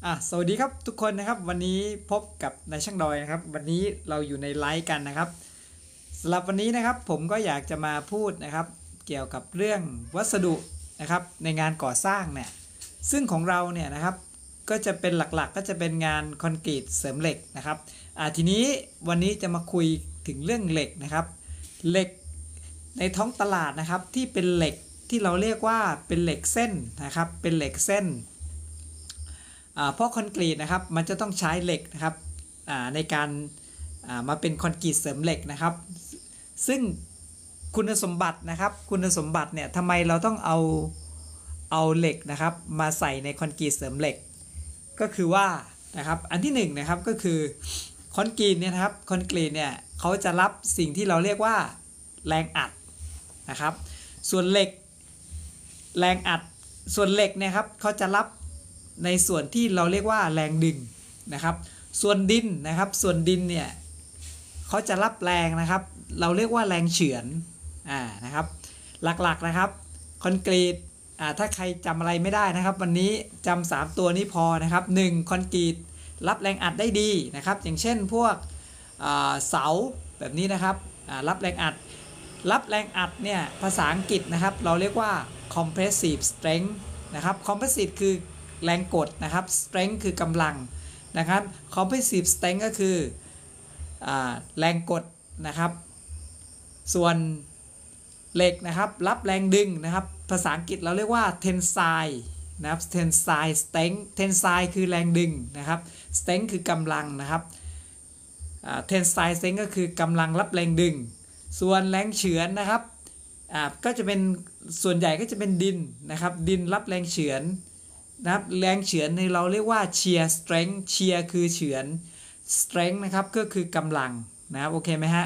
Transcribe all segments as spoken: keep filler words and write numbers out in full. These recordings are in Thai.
อ่ะสวัสดีครับทุกคนนะครับวันนี้พบกับนายช่างดอยนะครับวันนี้เราอยู่ในไลฟ์กันนะครับสำหรับวันนี้นะครับผมก็อยากจะมาพูดนะครับเกี่ยวกับเรื่องวัสดุนะครับในงานก่อสร้างเนี่ยซึ่งของเราเนี่ยนะครับก็จะเป็นหลักๆก็จะเป็นงานคอนกรีตเสริมเหล็กนะครับอ่าทีนี้วันนี้จะมาคุยถึงเรื่องเหล็กนะครับเหล็กในท้องตลาดนะครับที่เป็นเหล็กที่เราเรียกว่าเป็นเหล็กเส้นนะครับเป็นเหล็กเส้นเพราะคอนกรีตนะครับมันจะต้องใช้เหล็กนะครับในการมาเป็นคอนกรีตเสริมเหล็กนะครับซึ่งคุณสมบัตินะครับคุณสมบัติเนี่ยทำไมเราต้องเอาเอาเหล็กนะครับมาใส่ในคอนกรีตเสริมเหล็กก็คือว่านะครับอันที่หนึ่งนะครับก็คือคอนกรีตเนี่ยนะครับคอนกรีตเนี่ยเขาจะรับสิ่งที่เราเรียกว่าแรงอัดนะครับส่วนเหล็กแรงอัดส่วนเหล็กเนี่ยครับเขาจะรับในส่วนที่เราเรียกว่าแรงดึงนะครับส่วนดินนะครับส่วนดินเนี่ยเขาจะรับแรงนะครับเราเรียกว่าแรงเฉือนอ่านะครับหลักๆนะครับคอนกรีตอ่าถ้าใครจำอะไรไม่ได้นะครับวันนี้จำสามตัวนี้พอนะครับหนึ่งคอนกรีตรับแรงอัดได้ดีนะครับอย่างเช่นพวกเสาแบบนี้นะครับรับแรงอัดรับแรงอัดเนี่ยภาษาอังกฤษนะครับเราเรียกว่า compressive strength นะครับ compressive คือแรงกดนะครับ strength คือกำลังนะครับ compressive strength ก็คือแรงกดนะครับส่วนเหล็กนะครับรับแรงดึงนะครับภาษาอังกฤษเราเรียกว่า tensile นะครับ tensile strength tensile คือแรงดึงนะครับ strength คือกำลังนะครับ tensile strength ก็คือกำลังรับแรงดึงส่วนแรงเฉือนนะครับก็จะเป็นส่วนใหญ่ก็จะเป็นดินนะครับดินรับแรงเฉือนนะครับแรงเฉือนในเราเรียกว่า shear strength shear คือเฉือน strength นะครับก็คือกำลังนะครับโอเคไหมฮะ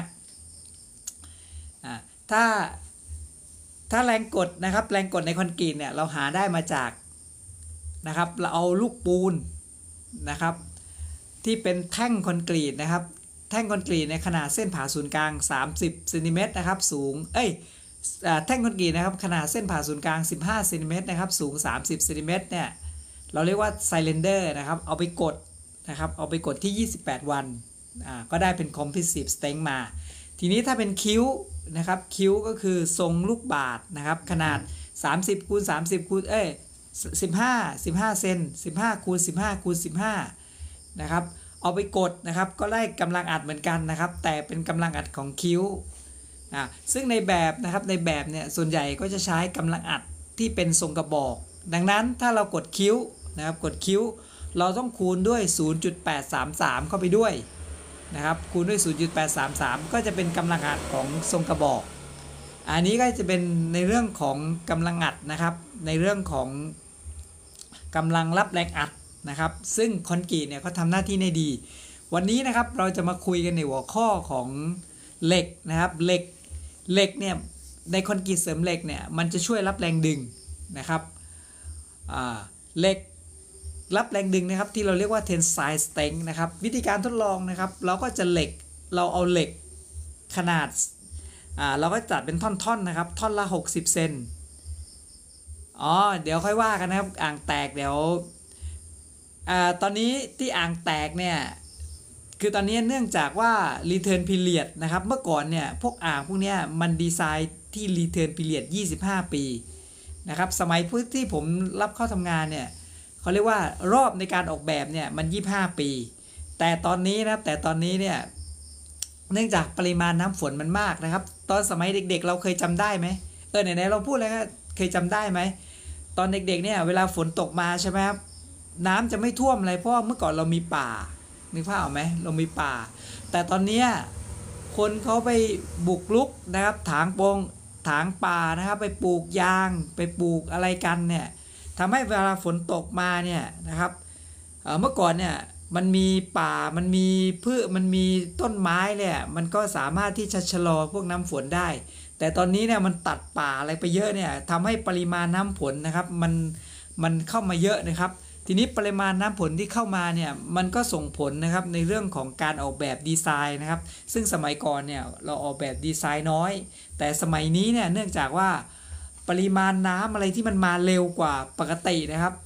ถ้าถ้าแรงกดนะครับแรงกดในคอนกรีตเนี่ยเราหาได้มาจากนะครับเราเอาลูกปูนนะครับที่เป็นแท่งคอนกรีตนะครับแท่งคอนกรีตในขนาดเส้นผ่าศูนย์กลางสามสิบเซนติเมตรนะครับสูงเอ้ยแท่งคอนกรีตนะครับขนาดเส้นผ่าศูนย์กลางสิบห้าเซนติเมตรนะครับสูงสามสิบเซนติเมตรเนี่ยเราเรียกว่าไซเลนเดอร์นะครับเอาไปกดนะครับเอาไปกดที่ยี่สิบแปดวันอ่าก็ได้เป็น compressive strength มาทีนี้ถ้าเป็นคิ้วนะครับคิ้วก็คือทรงลูกบาศก์นะครับขนาดสามสิบคูณสามสิบคูณเอ้ยสิบห้า สิบห้าเซนสิบห้าคูณสิบห้าคูณสิบห้านะครับเอาไปกดนะครับก็ได้กำลังอัดเหมือนกันนะครับแต่เป็นกำลังอัดของคิ้วอ่าซึ่งในแบบนะครับในแบบเนี่ยส่วนใหญ่ก็จะใช้กำลังอัดที่เป็นทรงกระบอกดังนั้นถ้าเรากดคิ้วนะครับกดคิ้วเราต้องคูณด้วย ศูนย์จุดแปดสามสาม เข้าไปด้วยนะครับคูณด้วย ศูนย์จุดแปดสามสาม ก็จะเป็นกำลังอัดของทรงกระบอกอันนี้ก็จะเป็นในเรื่องของกำลังอัดนะครับในเรื่องของกำลังรับแรงอัดนะครับซึ่งคอนกรีตเนี่ยเขาทำหน้าที่ได้ดีวันนี้นะครับเราจะมาคุยกันในหัวข้อของเหล็กนะครับเหล็กเหล็กเนี่ยในคอนกรีตเสริมเหล็กเนี่ยมันจะช่วยรับแรงดึงนะครับเหล็กรับแรงดึงนะครับที่เราเรียกว่า tensile strength นะครับวิธีการทดลองนะครับเราก็จะเหล็กเราเอาเหล็กขนาดเราก็จัดเป็นท่อนๆ น, นะครับท่อนละหกสิบเซนอ๋อเดี๋ยวค่อยว่ากันนะครับอ่างแตกเดี๋ยวอ่าตอนนี้ที่อ่างแตกเนี่ยคือตอนนี้เนื่องจากว่า return period นะครับเมื่อก่อนเนี่ยพวกอ่างพวกนี้มันดีไซน์ที่ return period ยี่สิบห้าปีนะครับสมัยที่ผมรับเข้าทำงานเนี่ยเขาเรียกว่ารอบในการออกแบบเนี่ยมันยี่สิบห้าปีแต่ตอนนี้นะครับแต่ตอนนี้เนี่ยเนื่องจากปริมาณน้ำฝนมันมากนะครับตอนสมัยเด็กๆเราเคยจำได้ไหมเออไหนๆเราพูดเลยครับเคยจำได้ไหมตอนเด็กๆเนี่ยเวลาฝนตกมาใช่ไหมครับน้ำจะไม่ท่วมอะไรเพราะเมื่อก่อนเรามีป่านึกภาพออกไหมเรามีป่าแต่ตอนนี้คนเขาไปบุกรุกนะครับถางปงถางป่านะครับไปปลูกยางไปปลูกอะไรกันเนี่ยทำให้เวลาฝนตกมาเนี่ยนะครับ เ, เมื่อก่อนเนี่ยมันมีป่ามันมีพืชมันมีต้นไม้เนี่ยมันก็สามารถที่จะชะลอพวกน้ำฝนได้แต่ตอนนี้เนี่ยมันตัดป่าอะไรไปเยอะเนี่ยทำให้ปริมาณน้ำฝนนะครับมันมันเข้ามาเยอะนะครับทีนี้ปริมาณน้ำฝนที่เข้ามาเนี่ยมันก็ส่งผลนะครับในเรื่องของการออกแบบดีไซน์นะครับซึ่งสมัยก่อนเนี่ยเราออกแบบดีไซน์น้อยแต่สมัยนี้เนี่ยเนื่องจากว่าปริมาณน้ำอะไรที่มันมาเร็วกว่าปกตินะครับ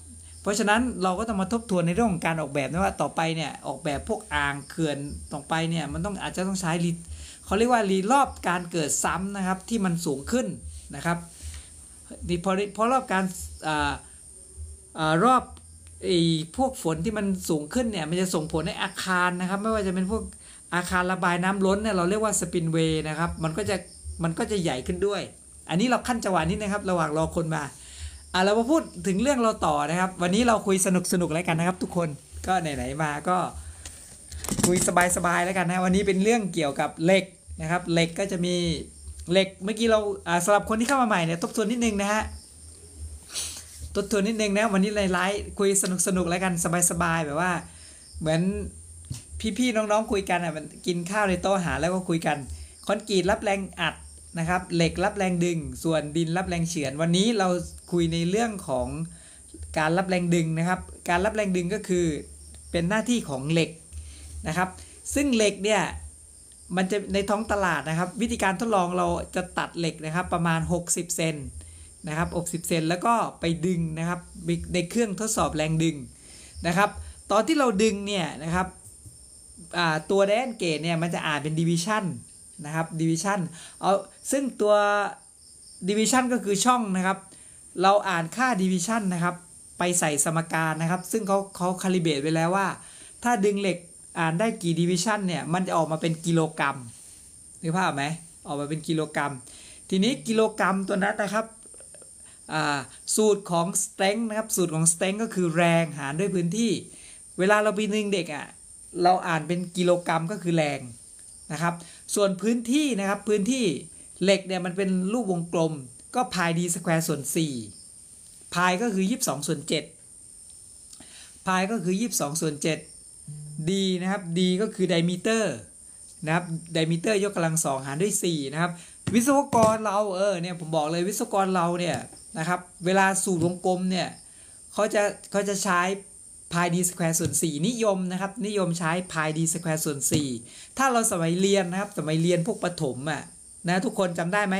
เพราะฉะนั้นเราก็ต้องมาทบทวนในเรื่องของการออกแบบนะว่าต่อไปเนี่ยออกแบบพวกอ่างเขื่อนต่อไปเนี่ยมันต้องอาจจะต้องใช้รีเขาเรียกว่ารีรอบการเกิดซ้ำนะครับที่มันสูงขึ้นนะครับดีพอพอรอบการอ่าอ่ารอบไอ้พวกฝนที่มันสูงขึ้นเนี่ยมันจะส่งผลในอาคารนะครับไม่ว่าจะเป็นพวกอาคารระบายน้ำล้นเนี่ยเราเรียกว่าสปินเวย์นะครับมันก็จะมันก็จะใหญ่ขึ้นด้วยอันนี้เราขั้นจังหวะนี้นะครับระหว่างรอคนมาอ่ะเรามาพูดถึงเรื่องเราต่อนะครับวันนี้เราคุยสนุกสนุกแล้วกันนะครับทุกคนก็ไหนๆมาก็คุยสบายๆแล้วกันนะวันนี้เป็นเรื่องเกี่ยวกับเหล็กนะครับเหล็กก็จะมีเหล็กเมื่อกี้เราอ่าสำหรับคนที่เข้ามาใหม่เนี่ยทบทวนนิดนึงนะฮะทบทวนนิดนึงนะวันนี้ไลฟ์คุยสนุกสนุกแล้วกันสบายๆแบบว่าเหมือนพี่ๆน้องๆคุยกันอ่ะมันกินข้าวในโต๊ะอาหารแล้วก็คุยกันคอนกรีตรับแรงอัดนะครับเหล็กรับแรงดึงส่วนดินรับแรงเฉือนวันนี้เราคุยในเรื่องของการรับแรงดึงนะครับการรับแรงดึงก็คือเป็นหน้าที่ของเหล็กนะครับซึ่งเหล็กเนี่ยมันจะในท้องตลาดนะครับวิธีการทดลองเราจะตัดเหล็กนะครับประมาณหกสิบเซนนะครับหกสิบเซนแล้วก็ไปดึงนะครับในเครื่องทดสอบแรงดึงนะครับตอนที่เราดึงเนี่ยนะครับตัวไดแอนเกจเนี่ยมันจะอ่านเป็นดิวิชั่นนะครับดิวิชั่นเอาซึ่งตัวดิวิชั่นก็คือช่องนะครับเราอ่านค่าดิวิชั่นนะครับไปใส่สมการนะครับซึ่งเขาเขาคาลิเบรตไว้แล้วว่าถ้าดึงเหล็กอ่านได้กี่ดิวิชั่นเนี่ยมันจะออกมาเป็นกิโลกรัมนึกภาพไหมออกมาเป็นกิโลกรัมทีนี้กิโลกรัมตัวนั้นนะครับสูตรของ strength นะครับสูตรของ strength ก็คือแรงหารด้วยพื้นที่เวลาเราไปดึงเด็กอ่ะเราอ่านเป็นกิโลกรัมก็คือแรงนะครับส่วนพื้นที่นะครับพื้นที่เหล็กเนี่ยมันเป็นรูปวงกลมก็พาย d สแควร์ส่วนสี่พายก็คือยี่สิบสองส่วนเจ็ดพายก็คือยี่สิบสองส่วนเจ็ด d นะครับ d ก็คือ diameter นะครับ diameter ยกกำลังสองหารด้วยสี่นะครับวิศวกรเราเออเนี่ยผมบอกเลยวิศวกรเราเนี่ยนะครับเวลาสูตรวงกลมเนี่ยเขาจะเขาจะใช้พาย d สแควร์ส่วนสี่นิยมนะครับนิยมใช้พาย d สแควร์ส่วนสี่ถ้าเราสมัยเรียนนะครับสมัยเรียนพวกประถมอ่ะนะทุกคนจำได้ไหม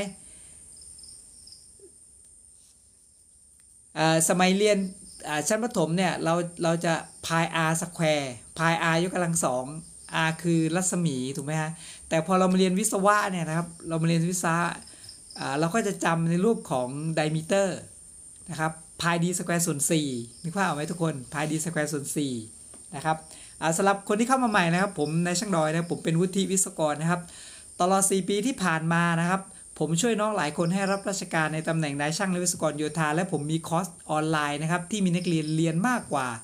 อ่าสมัยเรียนอ่าชั้นประถมเนี่ยเราเราจะพาย r สแควร์พาย r ยกกำลังสอง r คือรัศมีถูกไหมฮะแต่พอเรามาเรียนวิศวะเนี่ยนะครับเรามาเรียนวิศวะอ่าเราก็จะจำในรูปของ diameter นะครับพาย d สแควร์ส่วนสี่นึกภาพออกไหมทุกคนพาย d สแควร์ส่วนสี่นะครับสำหรับคนที่เข้ามาใหม่นะครับผมนายช่างดอยนะผมเป็นวุฒิวิศวกรนะครับตลอดสี่ปีที่ผ่านมานะครับผมช่วยน้องหลายคนให้รับราชการในตำแหน่งนายช่างและวิศวกรโยธาและผมมีคอร์สออนไลน์นะครับที่มีนักเรียนเรียนมากกว่า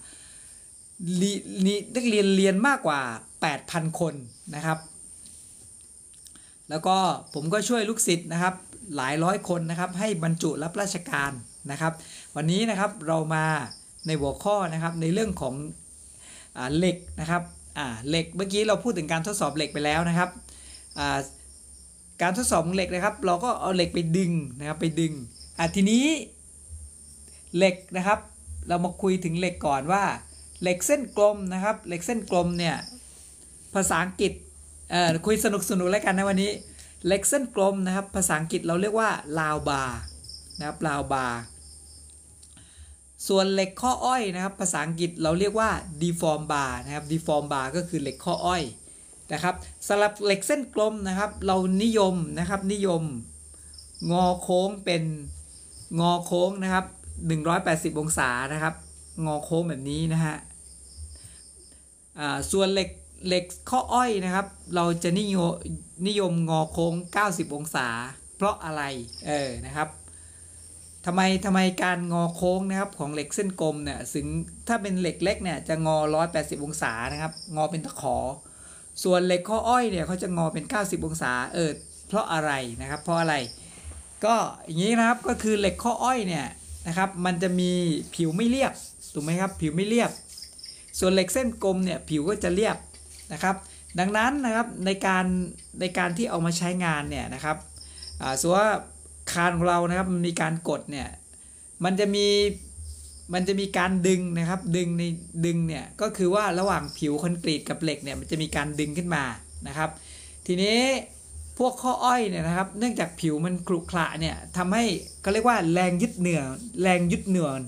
นักเรียนเรียนมากกว่า แปดพัน คนนะครับแล้วก็ผมก็ช่วยลูกศิษย์นะครับหลายร้อยคนนะครับให้บรรจุรับราชการนะครับวันนี้นะครับเรามาในหัวข้อนะครับในเรื่องของอ่าเหล็กนะครับอ่าเหล็กเมื่อกี้เราพูดถึงการทดสอบเหล็กไปแล้วนะครับอ่าการทดสอบของเหล็กนะครับเราก็เอาเหล็กไปดึงนะครับไปดึงอ่าทีนี้เหล็กนะครับเรามาคุยถึงเหล็กก่อนว่าเหล็กเส้นกลมนะครับเหล็กเส้นกลมเนี่ยภาษาอังกฤษเอ่อคุยสนุกสนุกแล้วกันนะวันนี้เหล็กเส้นกลมนะครับภาษาอังกฤษเราเรียกว่าลาวบาร์นะครับลาวบาร์ส่วนเหล็กข้ออ้อยนะครับภาษาอังกฤษเราเรียกว่า deform bar นะครับ deform bar ก็คือเหล็กข้ออ้อยนะครับสำหรับเหล็กเส้นกลมนะครับเรานิยมนะครับนิยมงอโค้งเป็นงอโค้งนะครับหนึ่งร้อยแปดสิบองศานะครับงอโค้งแบบนี้นะฮะอ่าส่วนเหล็กเหล็กข้ออ้อยนะครับเราจะนิยมนิยมงอโค้งเก้าสิบองศาเพราะอะไรเออนะครับทำไมทำไมการงอโค้งนะครับของเหล็กเส้นกลมเนี่ยถึงถ้าเป็นเหล็กเล็กเนี่ยจะงอหนึ่งร้อยแปดสิบองศานะครับงอเป็นตะขอส่วนเหล็กข้ออ้อยเนี่ยเขาจะงอเป็นเก้าสิบองศาเออเพราะอะไรนะครับเพราะอะไรก็อย่างนี้นะครับก็คือเหล็กข้ออ้อยเนี่ยนะครับมันจะมีผิวไม่เรียบถูกไหมครับผิวไม่เรียบส่วนเหล็กเส้นกลมเนี่ยผิวก็จะเรียบนะครับดังนั้นนะครับในการในการที่เอามาใช้งานเนี่ยนะครับอ่าส่วนว่าคานของเรานะครับมันมีการกดเนี่ยมันจะมีมันจะมีการดึงนะครับดึงในดึงเนี่ยก็คือว่าระหว่างผิวคอนกรีตกับเหล็กเนี่ยมันจะมีการดึงขึ้นมานะครับทีนี้พวกข้ออ้อยเนี่ยนะครับเนื่องจากผิวมันขรุขระเนี่ยทำให้เขาเรียกว่าแรงยึดเหนี่ยวแรงยึดเหนี่ยว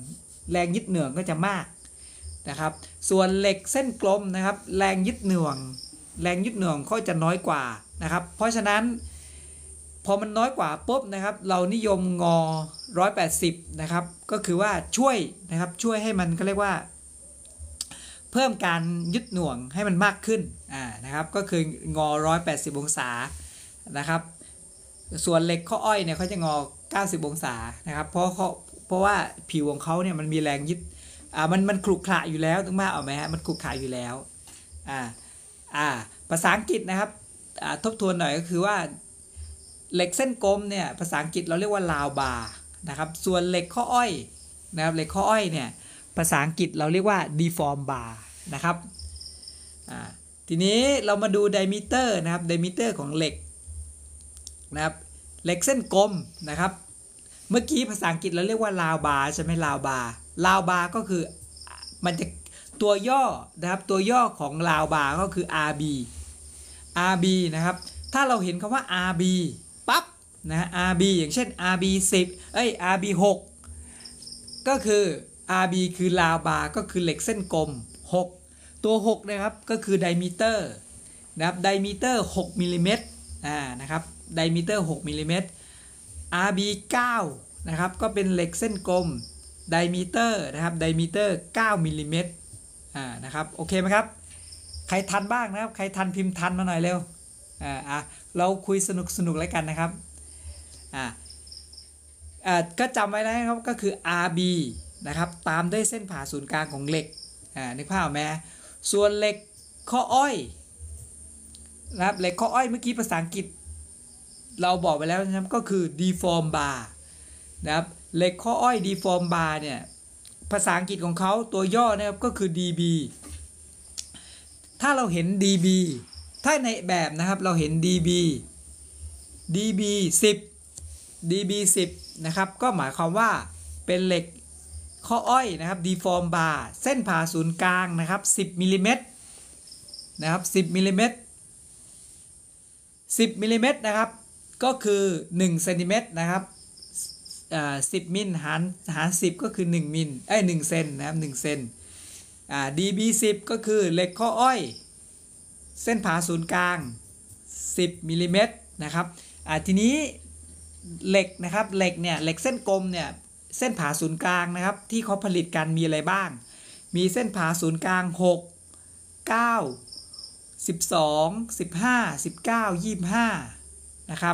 แรงยึดเหนี่ยงก็จะมากนะครับส่วนเหล็กเส้นกลมนะครับแรงยึดเหนี่ยงแรงยึดเหนี่ยงก็จะน้อยกว่านะครับเพราะฉะนั้นพอมันน้อยกว่าปุ๊บนะครับเรานิยมงอหนึ่งร้อยแปดสิบนะครับก็คือว่าช่วยนะครับช่วยให้มันก็เรียกว่าเพิ่มการยึดหน่วงให้มันมากขึ้นอ่านะครับก็คืองอหนึ่งร้อยแปดสิบองศานะครับส่วนเหล็กข้ออ้อยเนี่ยเขาจะงอเก้าสิบองศานะครับเพราะเขาเพราะว่าผิวของเขาเนี่ยมันมีแรงยึดอ่ามันมันขรุขระอยู่แล้วถูกไหมเอาไหมฮะมันขรุขระอยู่แล้วอ่าอ่าภาษาอังกฤษนะครับอ่าทบทวนหน่อยก็คือว่าเหล็กเส้นกลมเนี่ยภาษาอังกฤษเราเรียกว่าลาวบาร์นะครับส่วนเหล็กข้ออ้อยนะครับเหล็กข้ออ้อยเนี่ยภาษาอังกฤษเราเรียกว่า deform bar นะครับอ่าทีนี้เรามาดูไดมิเตอร์นะครับไดมิเตอร์ของเหล็กนะครับเหล็กเส้นกลมนะครับเมื่อกี้ภาษาอังกฤษเราเรียกว่าลาวบาร์ใช่ไหมลาวบาร์ลาวบาร์ก็คือมันจะตัวย่อนะครับตัวย่อของลาวบาร์ก็คือ อาร์ บี อาร์ บี นะครับถ้าเราเห็นคำว่า อาร์ บี ปั๊บนะ อาร์ บี อย่างเช่น อาร์ บี สิบเอ้ย อาร์ บี หกก็คือ อาร์ บี คือลาวบาร์ก็คือเหล็กเส้นกลมหกตัวหกนะครับก็คือไดมิเตอร์นะครับไดมิเตอร์หกมิลลิเมตรอ่านะครับไดมิเตอร์หกมิลลิเมตร อาร์ บี เก้านะครับก็เป็นเหล็กเส้นกลมไดมิเตอร์นะครับไดมิเตอร์เก้ามิลลิเมตรอ่านะครับโอเคไหมครับใครทันบ้างนะครับใครทันพิมพ์ทันมาหน่อยเร็วอ่าอ่ะเราคุยสนุกสนุกแล้วกันนะครับอ่าอ่าก็จำไว้นะครับก็คือ อาร์ บี นะครับตามด้วยเส้นผ่าศูนย์กลางของเหล็กอ่านึกภาพออกไหมส่วนเหล็กข้ออ้อยนะครับเหล็กข้ออ้อยเมื่อกี้ภาษาอังกฤษเราบอกไปแล้วนะครับก็คือ deform bar นะครับเหล็กข้ออ้อย deform bar เนี่ยภาษาอังกฤษของเขาตัวย่อนะครับก็คือ ดี บี ถ้าเราเห็น ดี บี ถ้าในแบบนะครับเราเห็น ดี บี ดี บี สิบ ดี บี สิบนะครับก็หมายความว่าเป็นเหล็กข้ออ้อยนะครับ deform bar เส้นผ่าศูนย์กลางนะครับสิบมิลลิเมตรนะครับสิบมิลลิเมตรสิบมิลลิเมตรนะครับก็คือหนึ่งเซนติเมตรนะครับอ่าสิบมิลหารหารสิบก็คือหนึ่งมิลเอ้ยหนึ่งเซนนะครับหนึ่งเซนอ่า ดี บี สิบก็คือเหล็กข้ออ้อยเส้นผ่าศูนย์กลางสิบมิลลิเมตรนะครับอ่าทีนี้เหล็กนะครับเหล็กเนี่ยเหล็กเส้นกลมเนี่ยเส้นผ่าศูนย์กลางนะครับที่เขาผลิตกันมีอะไรบ้างมีเส้นผ่าศูนย์กลางหก เก้า สิบสอง สิบห้า สิบเก้า ยี่สิบห้านะครับ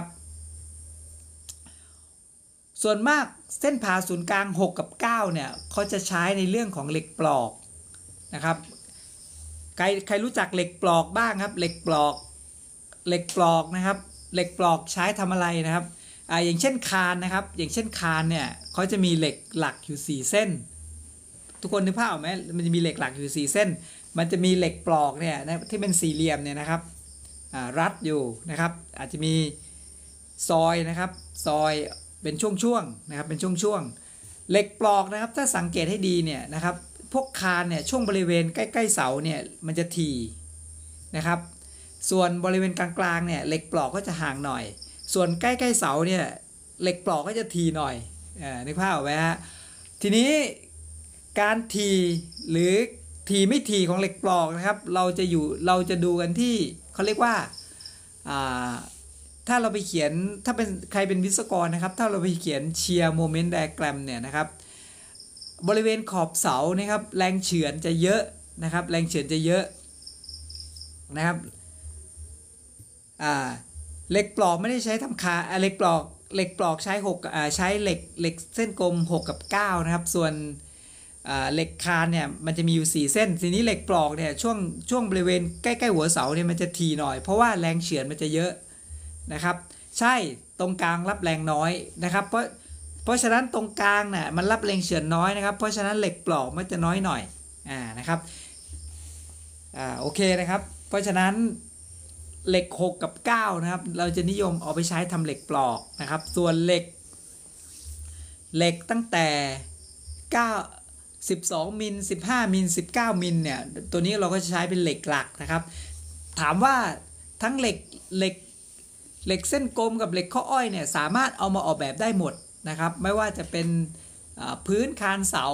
ส่วนมากเส้นผ่าศูนย์กลางหกกับเก้าเนี่ยเขาจะใช้ในเรื่องของเหล็กปลอกนะครับใครใครรู้จักเหล็กปลอกบ้างครับเหล็กปลอกเหล็กปลอกนะครับเหล็กปลอกใช้ทำอะไรนะครับอ่าอย่างเช่นคานนะครับอย่างเช่นคานเนี่ยเขาจะมีเหล็กหลักอยู่สี่เส้นทุกคนนึกภาพออกไหมมันจะมีเหล็กหลักอยู่สี่เส้นมันจะมีเหล็กปลอกเนี่ยที่เป็นสี่เหลี่ยมเนี่ยนะครับรัดอยู่นะครับอาจจะมีซอยนะครับซอยเป็นช่วงๆนะครับเป็นช่วงๆเหล็กปลอกนะครับถ้าสังเกตให้ดีเนี่ยนะครับพวกคานเนี่ยช่วงบริเวณใกล้ๆเสาเนี่ยมันจะถี่นะครับส่วนบริเวณกลางๆเนี่ยเหล็กปลอกก็จะห่างหน่อยส่วนใกล้ๆเสาเนี่ยเหล็กปลอกก็จะทีหน่อยอ่านึกภาพออกไหมฮะทีนี้การทีหรือทีไม่ทีของเหล็กปลอกนะครับเราจะอยู่เราจะดูกันที่เขาเรียกว่าอ่าถ้าเราไปเขียนถ้าเป็นใครเป็นวิศวกรนะครับถ้าเราไปเขียนเชียร์โมเมนต์ไดอะแกรมเนี่ยนะครับบริเวณขอบเสานะครับแรงเฉือนจะเยอะนะครับแรงเฉือนจะเยอะนะครับอ่าเหล็กปลอกไม่ได้ใช้ทำคาเหล็กปลอกเหล็กปลอกใช้หกอ่าใช้เหล็กเหล็กเส้นกลมหกกับเก้านะครับส่วนเหล็กคานเนี่ยมันจะมีอยู่สี่เส้นทีนี้เหล็กปลอกเนี่ยช่วงช่วงบริเวณใกล้ๆหัวเสาเนี่ยมันจะทีหน่อยเพราะว่าแรงเฉือนมันจะเยอะนะครับใช่ตรงกลางรับแรงน้อยนะครับเพราะเพราะฉะนั้นตรงกลางน่ะมันรับแรงเฉือนน้อยนะครับเพราะฉะนั้นเหล็กปลอกมันจะน้อยหน่อยอ่านะครับอ่าโอเคนะครับเพราะฉะนั้นเหล็กหกกับเก้านะครับเราจะนิยมเอาไปใช้ทำเหล็กปลอกนะครับส่วนเหล็กเหล็กตั้งแต่เก้า สิบสองมิลสิบห้ามิลสิบเก้ามิลเนี่ยตัวนี้เราก็จะใช้เป็นเหล็กหลักนะครับถามว่าทั้งเหล็กเหล็กเหล็กเส้นกลมกับเหล็กข้ออ้อยเนี่ยสามารถเอามาออกแบบได้หมดนะครับไม่ว่าจะเป็นพื้นคานเสา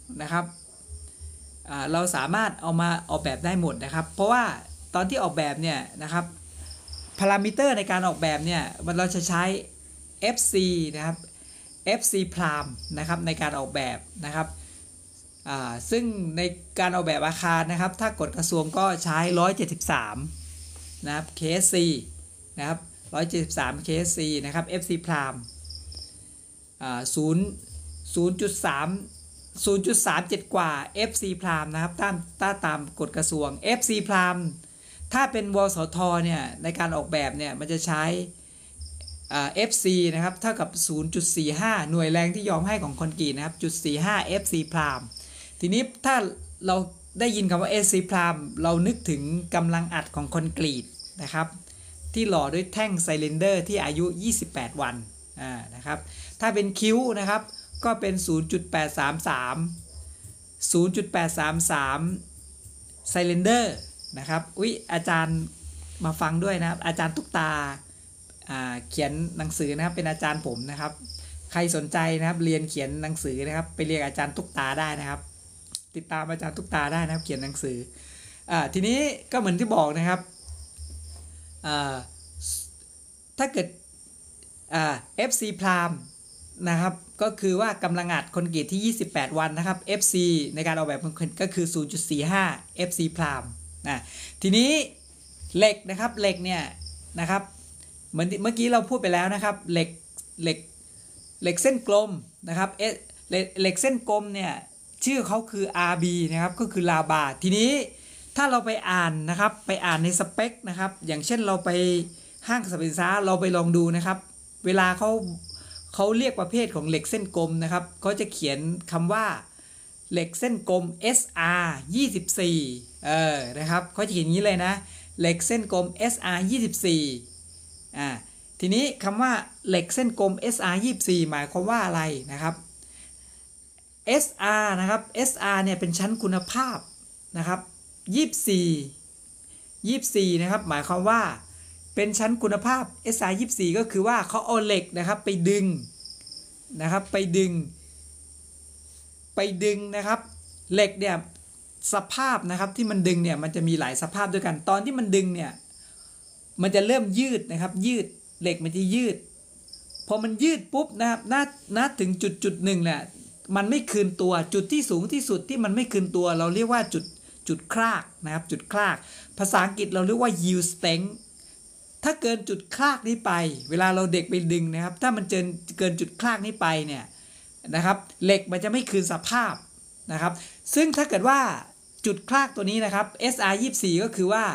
นะครับเราสามารถเอามาออกแบบได้หมดนะครับเพราะว่าตอนที่ออกแบบเนี่ยนะครับพารามิเตอร์ในการออกแบบเนี่ยเราจะใช้ เอฟ ซี นะครับ เอฟ ซี Prime นะครับในการออกแบบนะครับซึ่งในการออกแบบอาคารนะครับถ้ากฎกระทรวงก็ใช้หนึ่งร้อยเจ็ดสิบสามนะครับ เค เอส ซี นะครับหนึ่งร้อยเจ็ดสิบสาม เค เอส ซี นะครับ เอฟ ซี Prime อ่าศูนย์ ศูนย์จุดสาม ศูนย์จุดสามเจ็ด กว่า เอฟ ซี Prime นะครับตามตามกฎกระทรวง เอฟ ซี Prime ถ้าเป็นวสทเนี่ยในการออกแบบเนี่ยมันจะใช้อ่า เอฟ ซี นะครับเท่ากับ ศูนย์จุดสี่ห้า หน่วยแรงที่ยอมให้ของคอนกรีตนะครับ .45 เอฟ ซี Prime ทีนี้ถ้าเราได้ยินคำว่า เอฟ ซี Prime เรานึกถึงกำลังอัดของคอนกรีตนะครับที่หล่อด้วยแท่งไซลินเดอร์ที่อายุยี่สิบแปดวันอ่านะครับถ้าเป็นคิ้วนะครับก็เป็น ศูนย์จุดแปดสามสาม ศูนย์จุดแปดสามสาม ไซลินเดอร์นะครับอุ๊ยอาจารย์มาฟังด้วยนะครับอาจารย์ตุ๊กตาเขียนหนังสือนะครับเป็นอาจารย์ผมนะครับใครสนใจนะครับเรียนเขียนหนังสือนะครับไปเรียนอาจารย์ตุ๊กตาได้นะครับติดตามอาจารย์ตุ๊กตาได้นะครับเขียนหนังสืออ่าทีนี้ก็เหมือนที่บอกนะครับอ่าถ้าเกิดอ่า เอฟ ซี Prime นะครับก็คือว่ากำลังอัดคอนกรีตที่ยี่สิบแปดวันนะครับ เอฟ ซี ในการออกแบบก็คือ ศูนย์จุดสี่ห้า เอฟ ซี Prime นะทีนี้เหล็กนะครับเหล็กเนี่ยนะครับเหมือนเมื่อกี้เราพูดไปแล้วนะครับเหล็กเหล็กเหล็กเส้นกลมนะครับเอเหล็กเส้นกลมเนี่ยชื่อเขาคือ อาร์ บี นะครับก็คือลาบาทีนี้ถ้าเราไปอ่านนะครับไปอ่านในสเปคนะครับอย่างเช่นเราไปห้างสรรพสินค้าเราไปลองดูนะครับเวลาเขาเขาเรียกประเภทของเหล็กเส้นกลมนะครับเขาจะเขียนคำว่าเหล็กเส้นกลม เอส อาร์ ยี่สิบสี่ เออนะครับเขาจะเขียนอย่างนี้เลยนะเหล็กเส้นกลม เอส อาร์ ยี่สิบสี่ อ่าทีนี้คำว่าเหล็กเส้นกลม เอส อาร์ ยี่สิบสี่ หมายความว่าอะไรนะครับ เอส อาร์ นะครับ เอส อาร์ เนี่ยเป็นชั้นคุณภาพนะครับยี่สิบสี่ ยี่สิบสี่นะครับหมายความว่าเป็นชั้นคุณภาพ เอส อาร์ ยี่สิบสี่ ก็คือว่าเขาเอาเหล็กนะครับไปดึงนะครับไปดึงไปดึงนะครับเหล็กเนี่ยสภาพนะครับที่มันดึงเนี่ยมันจะมีหลายสภาพด้วยกันตอนที่มันดึงเนี่ยมันจะเริ่มยืดนะครับยืดเหล็กมันจะยืดพอมันยืดปุ๊บนะครับณณถึงจุดจุดหนึ่งเนี่ยมันไม่คืนตัวจุดที่สูงที่สุดที่มันไม่คืนตัวเราเรียกว่าจุดจุดคลากนะครับจุดคลากภาษาอังกฤษเราเรียกว่า yield strength ถ้าเกินจุดคลากนี้ไปเวลาเราเด็กไปดึงนะครับถ้ามันเกินเกินจุดคลากนี้ไปเนี่ยนะครับเหล็กมันจะไม่คืนสภาพนะครับซึ่งถ้าเกิดว่าจุดคลากตัวนี้นะครับ เอส อาร์ ยี่สิบสี่ ก็คือว่า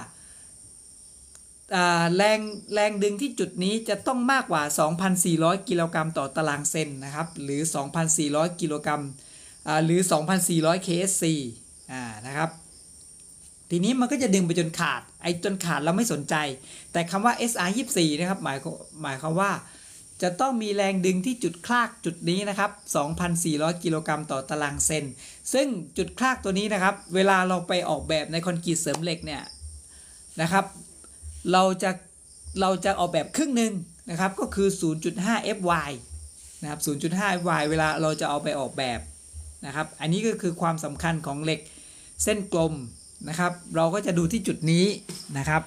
แรงแรงดึงที่จุดนี้จะต้องมากกว่า สองพันสี่ร้อย กิโลกรัมต่อตารางเซนนะครับหรือ สองพันสี่ร้อย กิโลกรัมหรือ สองพันสี่ร้อย เค เอส ซี อ่านะครับทีนี้มันก็จะดึงไปจนขาดไอ้จนขาดเราไม่สนใจแต่คำว่า เอส อาร์ ยี่สิบสี่ นะครับหมายหมายความว่าจะต้องมีแรงดึงที่จุดคลากจุดนี้นะครับ สองพันสี่ร้อย กิโลกรัมต่อตารางเซนซึ่งจุดคลากตัวนี้นะครับเวลาเราไปออกแบบในคอนกรีตเสริมเหล็กเนี่ยนะครับเราจะเราจะออกแบบครึ่งหนึ่งนะครับก็คือ ศูนย์จุดห้า เอฟ วาย นะครับ ศูนย์จุดห้า เอฟ วาย เวลาเราจะเอาไปออกแบบนะครับอันนี้ก็คือความสำคัญของเหล็กเส้นกลมนะครับเราก็จะดูที่จุดนี้นะครับ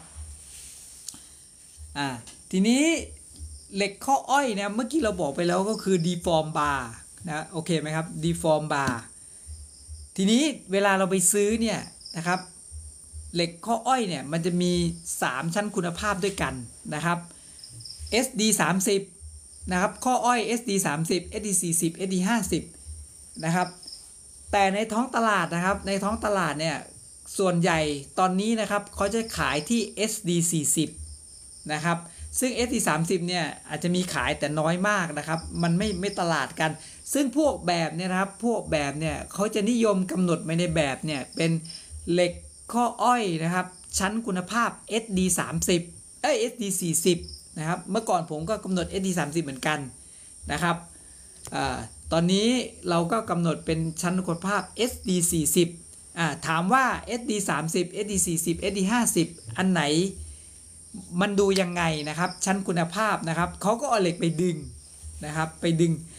อ่าทีนี้เหล็กข้ออ้อยเนี่ยเมื่อกี้เราบอกไปแล้วก็คือ deform bar นะโอเคไหมครับ deform bar ทีนี้เวลาเราไปซื้อเนี่ยนะครับเหล็กข้ออ้อยเนี่ยมันจะมีสามชั้นคุณภาพด้วยกันนะครับ เอส ดี สามสิบ นะครับข้ออ้อย เอส ดี สามสิบ เอส ดี สี่สิบ เอส ดี ห้าสิบ นะครับแต่ในท้องตลาดนะครับในท้องตลาดเนี่ยส่วนใหญ่ตอนนี้นะครับเขาจะขายที่ เอส ดี สี่สิบ นะครับซึ่ง เอส ดี สามสิบ เนี่ยอาจจะมีขายแต่น้อยมากนะครับมันไม่ไม่ตลาดกันซึ่งพวกแบบเนี่ยนะครับพวกแบบเนี่ยเขาจะนิยมกำหนดมาในแบบเนี่ยเป็นเหล็กข้ออ้อยนะครับชั้นคุณภาพ เอส ดี สามสิบ เอ้ย เอส ดี สี่สิบ นะครับเมื่อก่อนผมก็กำหนด เอส ดี สามสิบ เหมือนกันนะครับอ่าตอนนี้เราก็กำหนดเป็นชั้นคุณภาพ เอส ดี สี่สิบ อ่าถามว่า เอส ดี สามสิบ เอส ดี สี่สิบ เอส ดี ห้าสิบ อันไหนมันดูยังไงนะครับชั้นคุณภาพนะครับเขาก็เอาเหล็กไปดึงนะครับไปดึง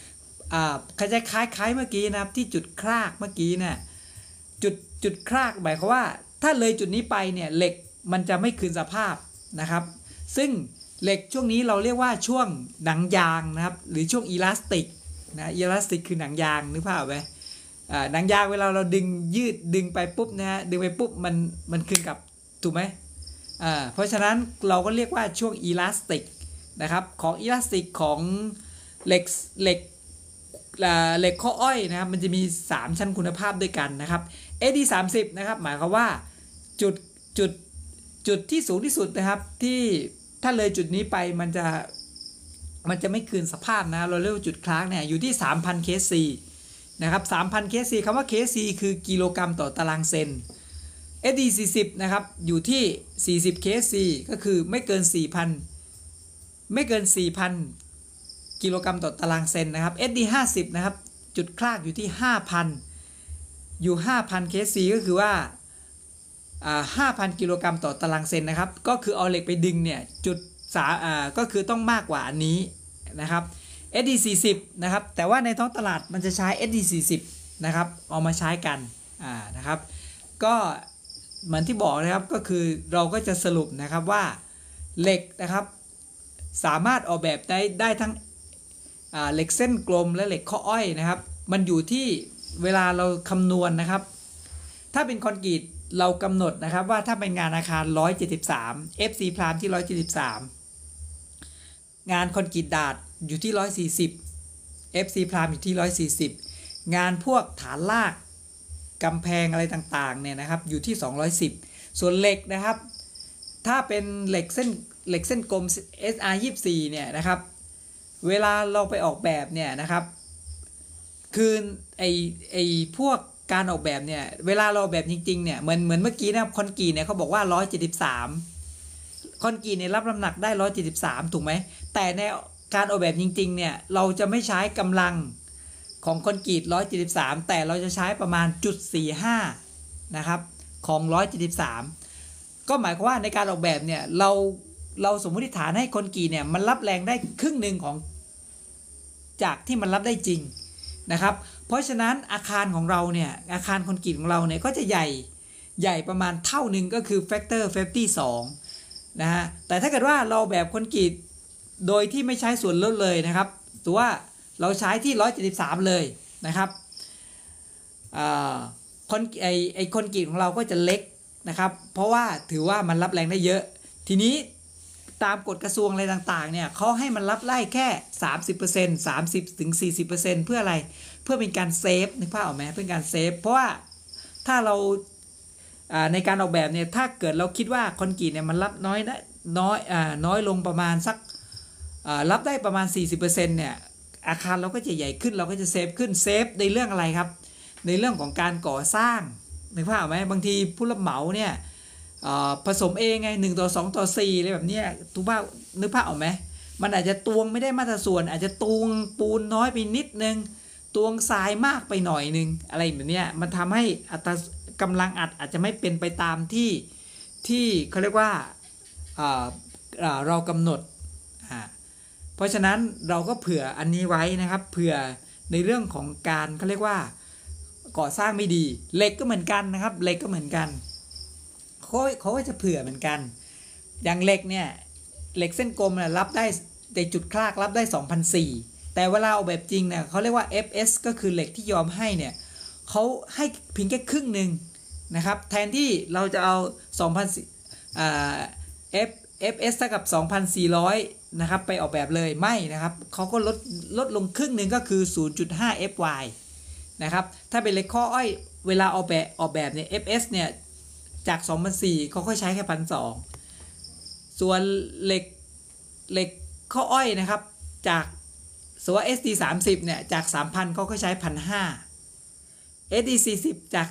อ่าคล้ายคล้ายคล้ายเมื่อกี้นะครับที่จุดครากเมื่อกี้เนี่ยจุดจุดครากหมายความว่าถ้าเลยจุดนี้ไปเนี่ยเหล็กมันจะไม่คืนสภาพนะครับซึ่งเหล็กช่วงนี้เราเรียกว่าช่วงหนังยางนะครับหรือช่วงอีลาสติกนะอีลาสติกคือหนังยางนึกภาพไหมอ่าหนังยางเวลาเราดึงยืดดึงไปปุ๊บนะฮะดึงไปปุ๊บมันมันคืนกลับถูกไหมอ่าเพราะฉะนั้นเราก็เรียกว่าช่วงอีลาสติกนะครับของอีลาสติกของเหล็กเหล็กเหล็กข้ออ้อยนะครับมันจะมีสามชั้นคุณภาพด้วยกันนะครับ เอ ดี สามสิบนะครับหมายความว่าจุดจุดจุดที่สูงที่สุดนะครับที่ถ้าเลยจุดนี้ไปมันจะมันจะไม่คืนสภาพนะเราเรียกว่าจุดคลาร์กเนี่ยอยู่ที่ สามพัน เค ซี นะครับ สามพัน เค ซี คำว่า เค ซี คือกิโลกรัมต่อตารางเซน เอส ดี สี่สิบนะครับอยู่ที่สี่สิบ เค ซี ก็คือไม่เกิน สี่พัน ไม่เกิน สี่พัน กิโลกรัมต่อตารางเซนนะครับ เอส ดี ห้าสิบนะครับจุดคลาร์กอยู่ที่ ห้าพัน อยู่ ห้าพัน เค ซี ก็คือว่าอ่า ห้าพัน กิโลกรัมต่อตารางเซนนะครับก็คือเอาเหล็กไปดึงเนี่ยจุดสาอ่าก็คือต้องมากกว่าอันนี้นะครับ เอส ดี สี่สิบนะครับแต่ว่าในท้องตลาดมันจะใช้ เอส ดี สี่สิบนะครับเอามาใช้กันอ่านะครับก็เหมือนที่บอกนะครับก็คือเราก็จะสรุปนะครับว่าเหล็กนะครับสามารถออกแบบได้ได้ทั้งอ่าเหล็กเส้นกลมและเหล็กข้ออ้อยนะครับมันอยู่ที่เวลาเราคำนวณนะครับถ้าเป็นคอนกรีตเรากำหนดนะครับว่าถ้าเป็นงานอาคารหนึ่งร้อยเจ็ดสิบสาม เอฟ ซี พรามที่หนึ่งร้อยเจ็ดสิบสามงานคอนกรีตดาดอยู่ที่หนึ่งร้อยสี่สิบ เอฟ ซี พรามอยู่ที่หนึ่งร้อยสี่สิบงานพวกฐานรากกำแพงอะไรต่างๆเนี่ยนะครับอยู่ที่สองร้อยสิบส่วนเหล็กนะครับถ้าเป็นเหล็กเส้นเหล็กเส้นกลม เอส อาร์ ยี่สิบสี่เนี่ยนะครับเวลาเราไปออกแบบเนี่ยนะครับคือไอไอพวกการออกแบบเนี่ยเวลาเราออกแบบจริงๆเนี่ยเหมือนเหมือนเมื่อกี้นะครับคอนกรีตเนี่ยเขาบอกว่าหนึ่งร้อยเจ็ดสิบสามคอนกรีตเนี่ยรับน้ำหนักได้หนึ่งร้อยเจ็ดสิบสามถูกไหมแต่ในการออกแบบจริงๆเนี่ยเราจะไม่ใช้กำลังของคอนกรีตหนึ่งร้อยเจ็ดสิบสามแต่เราจะใช้ประมาณ จุดสี่ห้า นะครับของหนึ่งร้อยเจ็ดสิบสามก็หมายความว่าในการออกแบบเนี่ยเราเราสมมติฐานให้คอนกรีตเนี่ยมันรับแรงได้ครึ่งหนึ่งของจากที่มันรับได้จริงนะครับเพราะฉะนั้นอาคารของเราเนี่ยอาคารคอนกรีตของเราเนี่ยก็จะใหญ่ใหญ่ประมาณเท่าหนึ่งก็คือแฟกเตอร์ห้าสิบสองนะฮะแต่ถ้าเกิดว่าเราแบบคอนกรีตโดยที่ไม่ใช้ส่วนลดเลยนะครับตัวว่าเราใช้ที่หนึ่งร้อยเจ็ดสิบสามเลยนะครับอ่าคอนไอไอคอนกรีตของเราก็จะเล็กนะครับเพราะว่าถือว่ามันรับแรงได้เยอะทีนี้ตามกฎกระทรวงอะไรต่างๆเนี่ยเขาให้มันรับได้แค่ สามสิบเปอร์เซ็นต์ สามสิบถึงสี่สิบเปอร์เซ็นต์ เพื่ออะไรเพื่อเป็นการเซฟนึกภาพออกไหมเพื่อการเซฟเพราะว่าถ้าเราในการออกแบบเนี่ยถ้าเกิดเราคิดว่าคอนกรีตเนี่ยมันรับน้อยนะน้อยอ่าน้อยลงประมาณสักรับได้ประมาณ สี่สิบเปอร์เซ็นต์ เนี่ยอาคารเราก็จะใหญ่ขึ้นเราก็จะเซฟขึ้นเซฟในเรื่องอะไรครับในเรื่องของการก่อสร้างนึกภาพออกไหมบางทีผู้รับเหมาเนี่ยผสมเองไงหนึ่งต่อสองต่อสี่อะไรแบบนี้ทุกภาพนึกภาพออกไหมมันอาจจะตวงไม่ได้มาตรส่วนอาจจะตวงปูนน้อยไปนิดนึงตวงทรายมากไปหน่อยนึงอะไรแบบนี้มันทำให้อัตรากำลังอัดอาจจะไม่เป็นไปตามที่ที่เขาเรียกว่าเรากำหนดเพราะฉะนั้นเราก็เผื่ออันนี้ไว้นะครับเผื่อในเรื่องของการเขาเรียกว่าก่อสร้างไม่ดีเหล็กก็เหมือนกันนะครับเหล็กก็เหมือนกันเขาเขาก็จะเผื่อเหมือนกันอย่างเหล็กเนี่ยเหล็กเส้นกลมเนี่ยรับได้ในจุดคลากรับได้ สองพันสี่ร้อย แต่เวลาออกแบบจริงเนี่ยเขาเรียกว่า เอฟ เอส ก็คือเหล็กที่ยอมให้เนี่ยเขาให้เพียงแค่ครึ่งหนึ่งนะครับแทนที่เราจะเอา สองพัน อ่า F เอฟ เอส เท่ากับ สองพันสี่ร้อยนะครับไปออกแบบเลยไม่นะครับเขาก็ลดลดลงครึ่งหนึ่งก็คือ ศูนย์จุดห้า เอฟ วาย นะครับถ้าเป็นเหล็กข้ออ้อยเวลาออกแบบออกแบบเนี่ย เอฟ เอส เนี่ยจาก สองพันสี่ร้อย เขาก็ใช้แค่ หนึ่งพันสองร้อย ส่วนเหล็กเหล็กข้ออ้อยนะครับจากส่วน เอส ดี สามสิบเนี่ยจาก สามพัน เขาก็ใช้ หนึ่งพันห้าร้อย เอส ดี สี่สิบจาก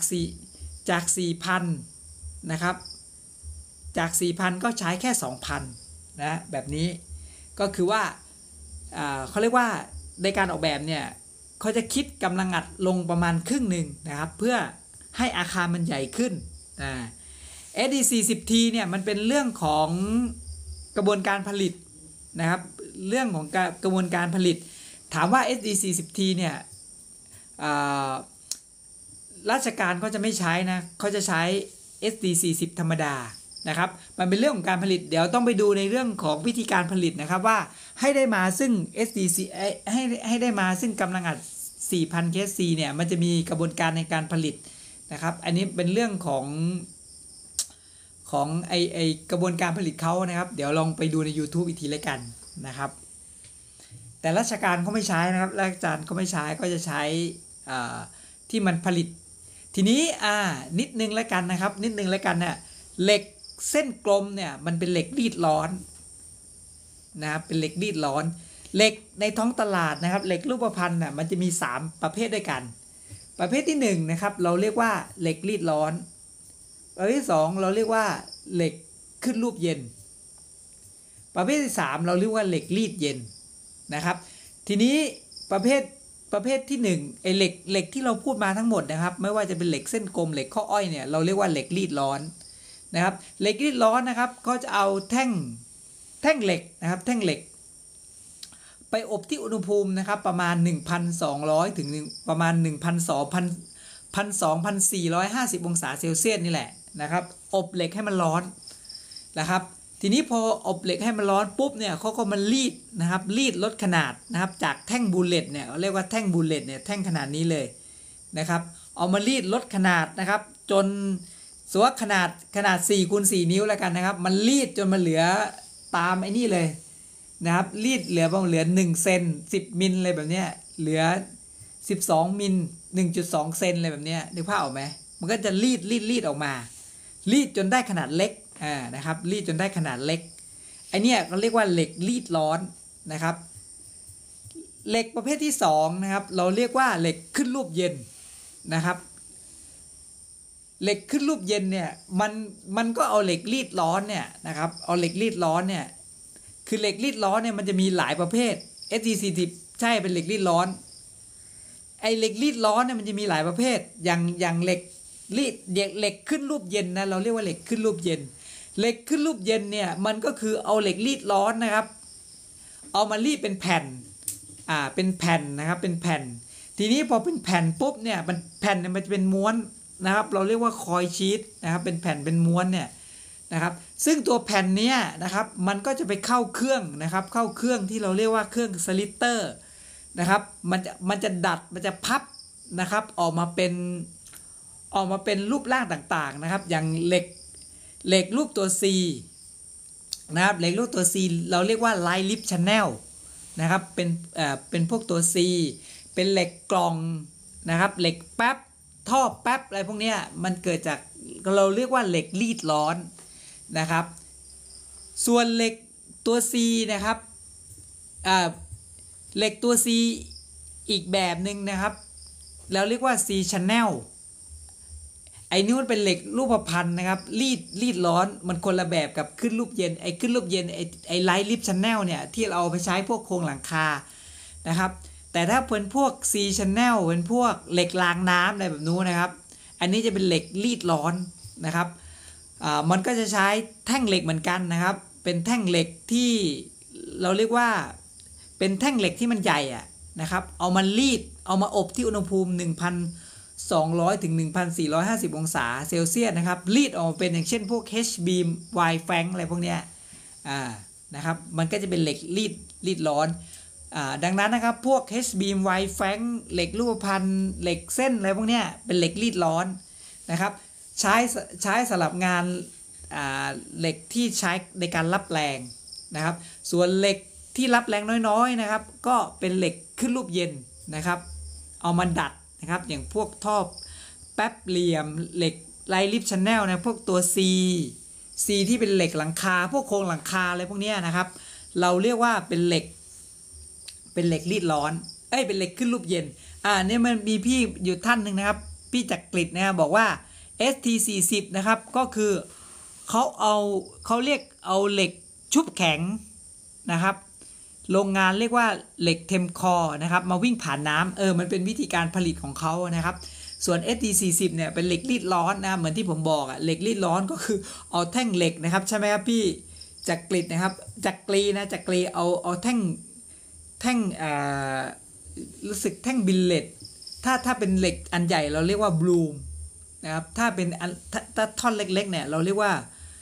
4จาก สี่พัน นะครับจาก สี่พัน ก็ใช้แค่ สองพัน นะแบบนี้ก็คือว่าเขาเรียกว่าในการออกแบบเนี่ยเขาจะคิดกำลังอัดลงประมาณครึ่งหนึ่งนะครับเพื่อให้อาคารมันใหญ่ขึ้นนะ เอส ดี สี่สิบ ที เนี่ยมันเป็นเรื่องของกระบวนการผลิตนะครับเรื่องของกระบวนการผลิตถามว่า เอส ดี สี่สิบ ที เนี่ยราชการก็จะไม่ใช้นะเขาจะใช้ เอส ดี สี่สิบ ธรรมดานะครับมันเป็นเรื่องของการผลิตเดี๋ยวต้องไปดูในเรื่องของวิธีการผลิตนะครับว่าให้ได้มาซึ่ง เอส ดี ให้ให้ได้มาซึ่งกำลังอัด สี่พัน เค ซี เนี่ยมันจะมีกระบวนการในการผลิตนะครับอันนี้เป็นเรื่องของของไอไอกระบวนการผลิตเขานะครับเดี๋ยวลองไปดูใน YouTube อีกทีเลยกันนะครับแต่ราชการเขาไม่ใช้นะครับราชการเขาไม่ใช้ก็จะใช้ที่มันผลิตทีนี้อ่านิดนึงแล้วกันนะครับนิดนึงแล้วกันเนี่ยเหล็กเส้นกลมเนี่ยมันเป็นเหล็กรีดร้อนนะครับเป็นเหล็กรีดร้อนเหล็กในท้องตลาดนะครับเหล็กรูปพรรณน่ะมันจะมีสามประเภทด้วยกันประเภทที่หนึ่งนะครับเราเรียกว่าเหล็กรีดร้อนประเภทที่สองเราเรียกว่าเหล็กขึ้นรูปเย็นประเภทที่สามเราเรียกว่าเหล็กรีดเย็นนะครับทีนี้ประเภทประเภทที่หนึ่งไอเหล็กเหล็กที่เราพูดมาทั้งหมดนะครับไม่ว่าจะเป็นเหล็กเส้นกลมเหล็กข้ออ้อยเนี่ยเราเรียกว่าเหล็กรีดร้อนนะครับเหล็กรีดร้อนนะครับก็จะเอาแท่งแท่งเหล็กนะครับแท่งเหล็กไปอบที่อุณหภูมินะครับประมาณ หนึ่งพันสองร้อย ถึงประมาณ หนึ่งพันสองร้อย หนึ่งพันสองพันสี่ร้อยห้าสิบ องศาเซลเซียสนี่แหละนะครับอบเหล็กให้มันร้อนนะครับทีนี้พออบเหล็กให้มันร้อนปุ๊บเนี่ยเขาก็มารีดนะครับรีดลดขนาดนะครับจากแท่งบูลเลตเนี่ยเรียกว่าแท่งบูลเลตเนี่ยแท่งขนาดนี้เลยนะครับเอามารีดลดขนาดนะครับจนสมมุติขนาดขนาดสี่คูณสี่นิ้วแล้วกันนะครับมันรีดจนมันเหลือตามไอ้นี่เลยนะครับรีดเหลือประมาณเหลือหนึ่งเซนสิบมิลอะไรแบบเนี้ยเหลือสิบสองมิล หนึ่งจุดสอง เซนอะไรแบบเนี้ยนึกภาพออกไหมมันก็จะรีดรีดรีดออกมารีดจนได้ขนาดเล็กอ่านะครับรีดจนได้ขนาดเล็กไอเนี้ยเขาเรียกว่าเหล็กรีดร้อนนะครับเหล็กประเภทที่สองนะครับเราเรียกว่าเหล็กขึ้นรูปเย็นนะครับเหล็กขึ้นรูปเย็นเนี่ยมันมันก็เอาเหล็กรีดร้อนเนี่ยนะครับเอาเหล็กรีดร้อนเนี่ยคือเหล็กรีดร้อนเนี่ยมันจะมีหลายประเภท เอส ดี สี่สิบ ใช่เป็นเหล็กรีดร้อนไอเหล็กรีดร้อนเนี่ยมันจะมีหลายประเภทอย่างอย่างเหล็กรีดเหล็กขึ้นรูปเย็นนะเราเรียกว่าเหล็กขึ้นรูปเย็นเหล็กขึ้นรูปเย็นเนี่ยมันก็คือเอาเหล็กรีดร้อนนะครับเอามารีดเป็นแผ่นอ่าเป็นแผ่นนะครับเป็นแผ่นทีนี้พอเป็นแผ่นปุ๊บเนี่ยมันแผ่นเนี่ยมันจะเป็นม้วนนะครับเราเรียกว่าคอยชีทนะครับเป็นแผ่นเป็นม้วนเนี่ยนะครับซึ่งตัวแผ่นเนี้ยนะครับมันก็จะไปเข้าเครื่องนะครับเข้าเครื่องที่เราเรียกว่าเครื่องสลิตเตอร์นะครับมันจะมันจะดัดมันจะพับนะครับออกมาเป็นออกมาเป็นรูปร่างต่างๆนะครับอย่างเหล็กเหล็กรูปตัว C นะครับเหล็กรูปตัว C เราเรียกว่าไลท์ลิฟชแนลนะครับเป็นเอ่อเป็นพวกตัว C เป็นเหล็กกล่องนะครับเหล็กแป๊บท่อแป๊บอะไรพวกนี้มันเกิดจากเราเรียกว่าเหล็กรีดร้อนนะครับส่วนเหล็กตัว C นะครับอ่าเหล็กตัว C อีกแบบหนึ่งนะครับเราเรียกว่า C channelไอ้นี่มันเป็นเหล็กรูปพรรณนะครับรีดรีดร้อนมันคนละแบบกับขึ้นรูปเย็นไอ้ขึ้นรูปเย็นไอ้ไอ้ไลท์ลิฟชแนลเนี่ยที่เราเอาไปใช้พวกโครงหลังคานะครับแต่ถ้าเป็นพวก C channel เป็นพวกเหล็กรางน้ำอะไรแบบนู้นนะครับอันนี้จะเป็นเหล็กรีดร้อนนะครับอ่ามันก็จะใช้แท่งเหล็กเหมือนกันนะครับเป็นแท่งเหล็กที่เราเรียกว่าเป็นแท่งเหล็กที่มันใหญ่อะนะครับเอามารีดเอามาอบที่อุณหภูมิ หนึ่งพันสองร้อย ถึง หนึ่งพันสี่ร้อยห้าสิบ องศาเซลเซียสนะครับรีดออกมาเป็นอย่างเช่นพวก H beam Y flank อะไรพวกเนี้ยอ่านะครับมันก็จะเป็นเหล็กรีดรีดร้อนอ่าดังนั้นนะครับพวก H beam Y flank เหล็กรูปพรรณเหล็กเส้นอะไรพวกเนี้ยเป็นเหล็กรีดร้อนนะครับใช้ใช้สำหรับงานอ่าเหล็กที่ใช้ในการรับแรงนะครับส่วนเหล็กที่รับแรงน้อยๆนะครับก็เป็นเหล็กขึ้นรูปเย็นนะครับเอามาดัดนะครับอย่างพวกท่อแป๊บเหลี่ยมเหล็กไลท์ลิฟชแนลนะพวกตัว C C ที่เป็นเหล็กหลังคาพวกโครงหลังคาอะไรพวกนี้นะครับเราเรียกว่าเป็นเหล็กเป็นเหล็กรีดร้อนเอ้ยเป็นเหล็กขึ้นรูปเย็นอ่าเนี่ยมันมีพี่อยู่ท่านหนึ่งนะครับพี่จักริดนะครับบอกว่า เอส ที สี่สิบ นะครับก็คือเขาเอาเขาเรียกเอาเหล็กชุบแข็งนะครับโรงงานเรียกว่าเหล็กเทมคอร์นะครับมาวิ่งผ่านน้ำเออมันเป็นวิธีการผลิตของเขานะครับส่วน เอส ที สี่สิบ เนี่ยเป็นเหล็กรีดร้อนนะเหมือนที่ผมบอกอะเหล็กรีดร้อนก็คือเอาแท่งเหล็กนะครับใช่ไหมครับพี่จักริดนะครับจักรีนะจักรีเอาเอาแท่งแท่งอ่ารู้สึกแท่งบิลเลตถ้าถ้าเป็นเหล็กอันใหญ่เราเรียกว่าบลูมนะครับถ้าเป็นอันถ้าถ้าท่อนเล็กๆเนี่ยเราเรียกว่า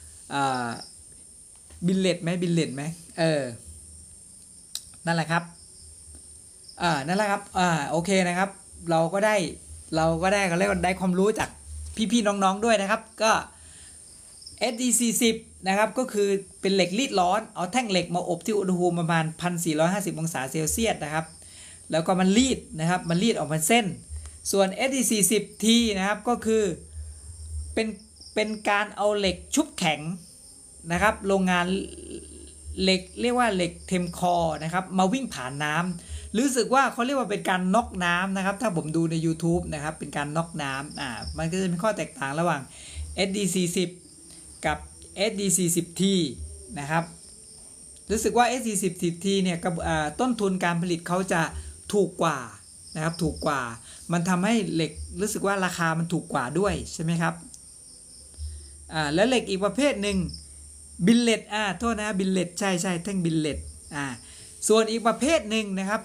บิลเลตไหมบิลเลตไหมเออนั่นแหละครับอ่านั่นแหละครับอ่าโอเคนะครับเราก็ได้เราก็ได้เขาเรียกว่าได้ความรู้จากพี่ๆน้องๆด้วยนะครับก็ เอส ดี สี่สิบ นะครับก็คือเป็นเหล็กรีดร้อนเอาแท่งเหล็กมาอบที่อุณหภูมิประมาณ หนึ่งพันสี่ร้อยห้าสิบ องศาเซลเซียสนะครับแล้วก็มันรีดนะครับมันรีดออกเป็นเส้นส่วน เอส ดี สี่สิบ ที นะครับก็คือเป็นเป็นการเอาเหล็กชุบแข็งนะครับโรงงานเหล็กเรียกว่าเหล็กเทมคอร์นะครับมาวิ่งผ่านน้ำรู้สึกว่าเขาเรียกว่าเป็นการน็อกน้ำนะครับถ้าผมดูใน YouTube นะครับเป็นการน็อกน้ำอ่ามันก็จะมีข้อแตกต่างระหว่าง เอส ดี สี่สิบ กับ เอส ดี สี่สิบ ที นะครับรู้สึกว่า เอส ดี สี่สิบ ที เนี่ยต้นทุนการผลิตเขาจะถูกกว่านะครับถูกกว่ามันทำให้เหล็กรู้สึกว่าราคามันถูกกว่าด้วยใช่ไหมครับอ่าแล้วเหล็กอีกประเภทหนึ่งบิลเลตอ่าโทษนะบิลเลตใช่ใช่แท่งบิลเลตอ่าส่วนอีกประเภทหนึ่งนะครับ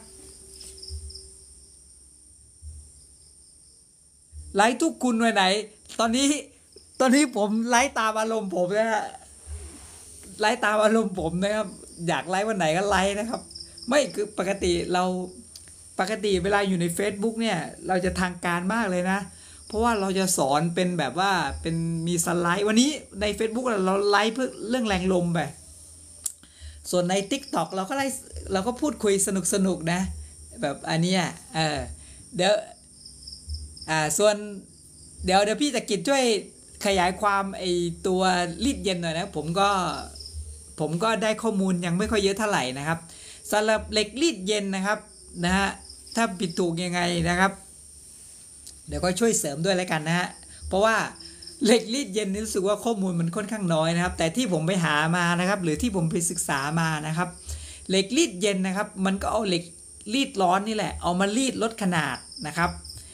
ไลฟ์ทุกคุณไว้ไหนตอนนี้ตอนนี้ผมไลฟ์ตามอารมณ์ผมนะฮะไลฟ์ตามอารมณ์ผมนะครับอยากไลฟ์วันไหนก็ไลฟ์นะครับไม่คือปกติเราปกติเวลาอยู่ใน Facebook เนี่ยเราจะทางการมากเลยนะเพราะว่าเราจะสอนเป็นแบบว่าเป็นมีสไลด์วันนี้ใน Facebook เราไลฟ์เพื่อเรื่องแรงลมไปส่วนใน TikTok เราก็ไลฟ์เราก็พูดคุยสนุกสนุกนะแบบอันนี้เออเดี๋ยวอ่าส่วนเดี๋ยวเดี๋ยวพี่จะกิจช่วยขยายความไอตัวรีดเย็นหน่อยนะผมก็ผมก็ได้ข้อมูลยังไม่ค่อยเยอะเท่าไหร่นะครับสำหรับเหล็กรีดเย็นนะครับนะฮะถ้าผิดถูกยังไงนะครับเดี๋ยวก็ช่วยเสริมด้วยแล้วกันนะฮะเพราะว่าเหล็กรีดเย็นนี่รู้สึกว่าข้อมูลมันค่อนข้างน้อยนะครับแต่ที่ผมไปหามานะครับหรือที่ผมไปศึกษามานะครับเหล็กรีดเย็นนะครับมันก็เอาเหล็กรีดร้อนนี่แหละเอามารีดลดขนาดนะครับ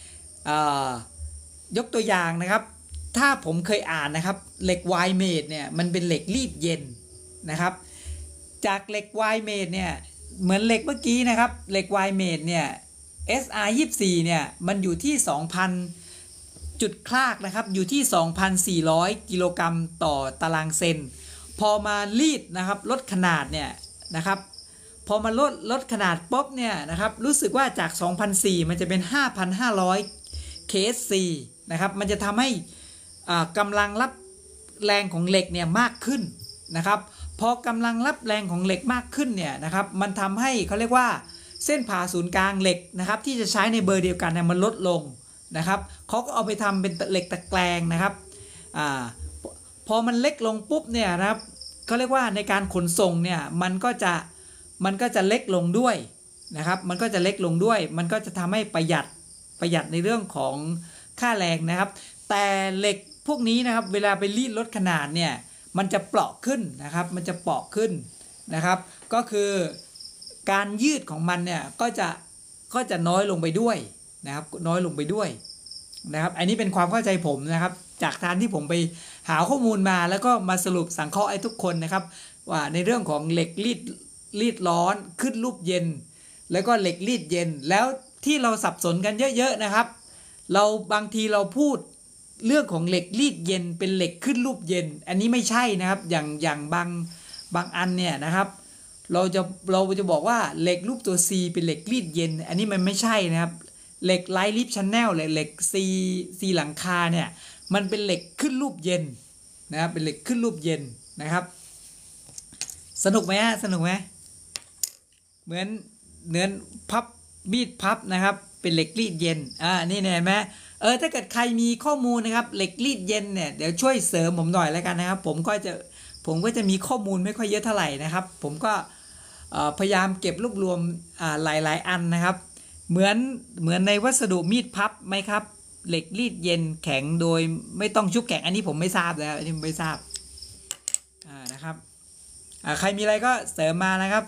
ยกตัวอย่างนะครับถ้าผมเคยอ่านนะครับเหล็กไวเมดเนี่ยมันเป็นเหล็กรีดเย็นนะครับจากเหล็กไวเมดเนี่ยเหมือนเหล็กเมื่อกี้นะครับเหล็กไวเมดเนี่ย เอส อาร์ ยี่สิบสี่ เนี่ยมันอยู่ที่ สองพัน จุดคลากนะครับอยู่ที่ สองพันสี่ร้อย กิโลกรัมต่อตารางเซนพอมารีดนะครับลดขนาดเนี่ยนะครับพอมาลดลดขนาดปุ๊บเนี่ยนะครับรู้สึกว่าจาก สองพันสี่ร้อย มันจะเป็น ห้าพันห้าร้อย เค เอส ซี นะครับมันจะทำให้กำลังรับแรงของเหล็กเนี่ยมากขึ้นนะครับพอกำลังรับแรงของเหล็กมากขึ้นเนี่ยนะครับมันทำให้เขาเรียกว่าเส้นผ่าศูนย์กลางเหล็กนะครับที่จะใช้ในเบอร์เดียวกันเนี่ยมันลดลงนะครับเขาก็เอาไปทำเป็นเหล็กตะแกรงนะครับอ่าพอมันเล็กลงปุ๊บเนี่ยนะครับเขาเรียกว่าในการขนส่งเนี่ยมันก็จะมันก็จะเล็กลงด้วยนะครับมันก็จะเล็กลงด้วยมันก็จะทำให้ประหยัดประหยัดในเรื่องของค่าแรงนะครับแต่เหล็กพวกนี้นะครับเวลาไปรีดลดขนาดเนี่ยมันจะเปราะขึ้นนะครับมันจะเปราะขึ้นนะครับก็คือการยืดของมันเนี่ยก็จะก็จะน้อยลงไปด้วยนะครับน้อยลงไปด้วยนะครับอันนี้เป็นความเข้าใจผมนะครับจากการที่ผมไปหาข้อมูลมาแล้วก็มาสรุปสังเคราะห์ให้ทุกคนนะครับว่าในเรื่องของเหล็กรีดรีดร้อนขึ้นรูปเย็นแล้วก็เหล็กรีดเย็นแล้วที่เราสับสนกันเยอะๆนะครับเราบางทีเราพูดเรื่องของเหล็กรีดเย็นเป็นเหล็กขึ้นรูปเย็นอันนี้ไม่ใช่นะครับอย่างอย่างบางบางอันเนี่ยนะครับเราจะเราจะบอกว่าเหล็กรูปตัว C เป็นเหล็กรีดเย็นอันนี้มันไม่ใช่นะครับเหล็กไลท์ลิฟชันแนลเลยเหล็ก C C หลังคาเนี่ยมันเป็นเหล็กขึ้นรูปเย็นนะครับเป็นเหล็กขึ้นรูปเย็นนะครับสนุกไหมฮะสนุกไหมเหมือนเนื้อพับมีดพับนะครับเป็นเหล็กรีดเย็นอ่านี่เห็นไหมเออถ้าเกิดใครมีข้อมูลนะครับเหล็กรีดเย็นเนี่ยเดี๋ยวช่วยเสริมผมหน่อยแล้วกันนะครับผมก็จะผมก็จะมีข้อมูลไม่ค่อยเยอะเท่าไหร่นะครับผมก็พยายามเก็บรวบรวมหลายๆอันนะครับเหมือนเหมือนในวัสดุมีดพับไหมครับเหล็กรีดเย็นแข็งโดยไม่ต้องชุบแข็งอันนี้ผมไม่ทราบนะครับอันนี้ผมไม่ทราบอ่านะครับอ่าใครมีอะไรก็เสริมมานะครับ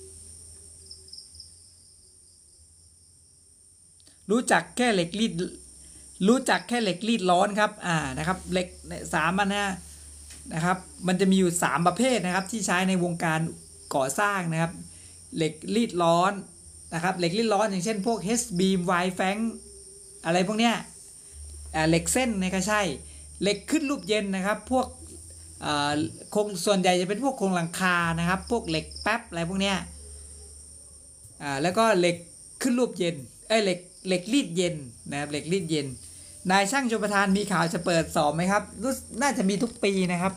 รู้จักแค่เหล็กรีดรู้จักแค่เหล็กรีดร้อนครับอ่านะครับเหล็กสามอันนะนะครับมันจะมีอยู่สามประเภทนะครับที่ใช้ในวงการก่อสร้างนะครับเหล็กรีดร้อนนะครับเหล็กรีดร้อนอย่างเช่นพวก H beam Y flank อะไรพวกเนี้ยเหล็กเส้นเนี่ยก็ใช่เหล็กขึ้นรูปเย็นนะครับพวกโครงส่วนใหญ่จะเป็นพวกโครงหลังคานะครับพวกเหล็กแป๊บอะไรพวกเนี้ยแล้วก็เหล็กขึ้นรูปเย็นเอ้ยเหล็กเหล็กรีดเย็นนะครับเหล็กรีดเย็นนายช่างชลประทานมีข่าวจะเปิดสอบไหมครับน่าจะมีทุกปีนะครับ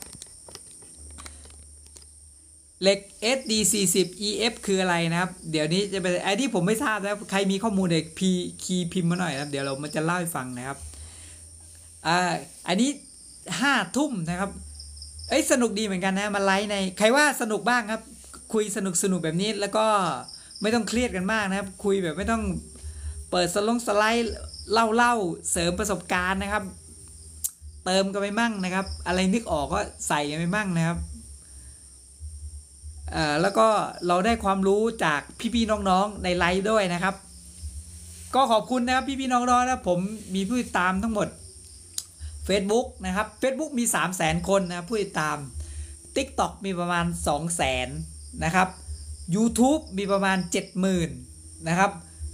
เหล็ก เอส ดี สี่สิบ อี เอฟ คืออะไรนะครับเดี๋ยวนี้จะเป็นไอ้ที่ผมไม่ทราบนะใครมีข้อมูลเด็กพีคีย์พิมพ์มาหน่อยนะครับเดี๋ยวเรามันจะเล่าให้ฟังนะครับอ่าอันนี้ห้าทุ่มนะครับเอ้ยสนุกดีเหมือนกันนะมาไลฟ์ในใครว่าสนุกบ้างครับคุยสนุกสนุกแบบนี้แล้วก็ไม่ต้องเครียดกันมากนะครับคุยแบบไม่ต้องเปิดสลงสไลด์เล่าเล่าเสริมประสบการณ์นะครับเติมกันไปมั่งนะครับอะไรนึกออกก็ใส่กันไปมั่งนะครับอ่าแล้วก็เราได้ความรู้จากพี่ๆน้องๆในไลฟ์ด้วยนะครับก็ขอบคุณนะครับพี่ๆน้องๆนะผมมีผู้ติดตามทั้งหมด Facebook นะครับ Facebook มี สามแสน คนนะผู้ติดตาม TikTok มีประมาณ สองแสน นะครับ YouTube มีประมาณ เจ็ดหมื่น นะครับ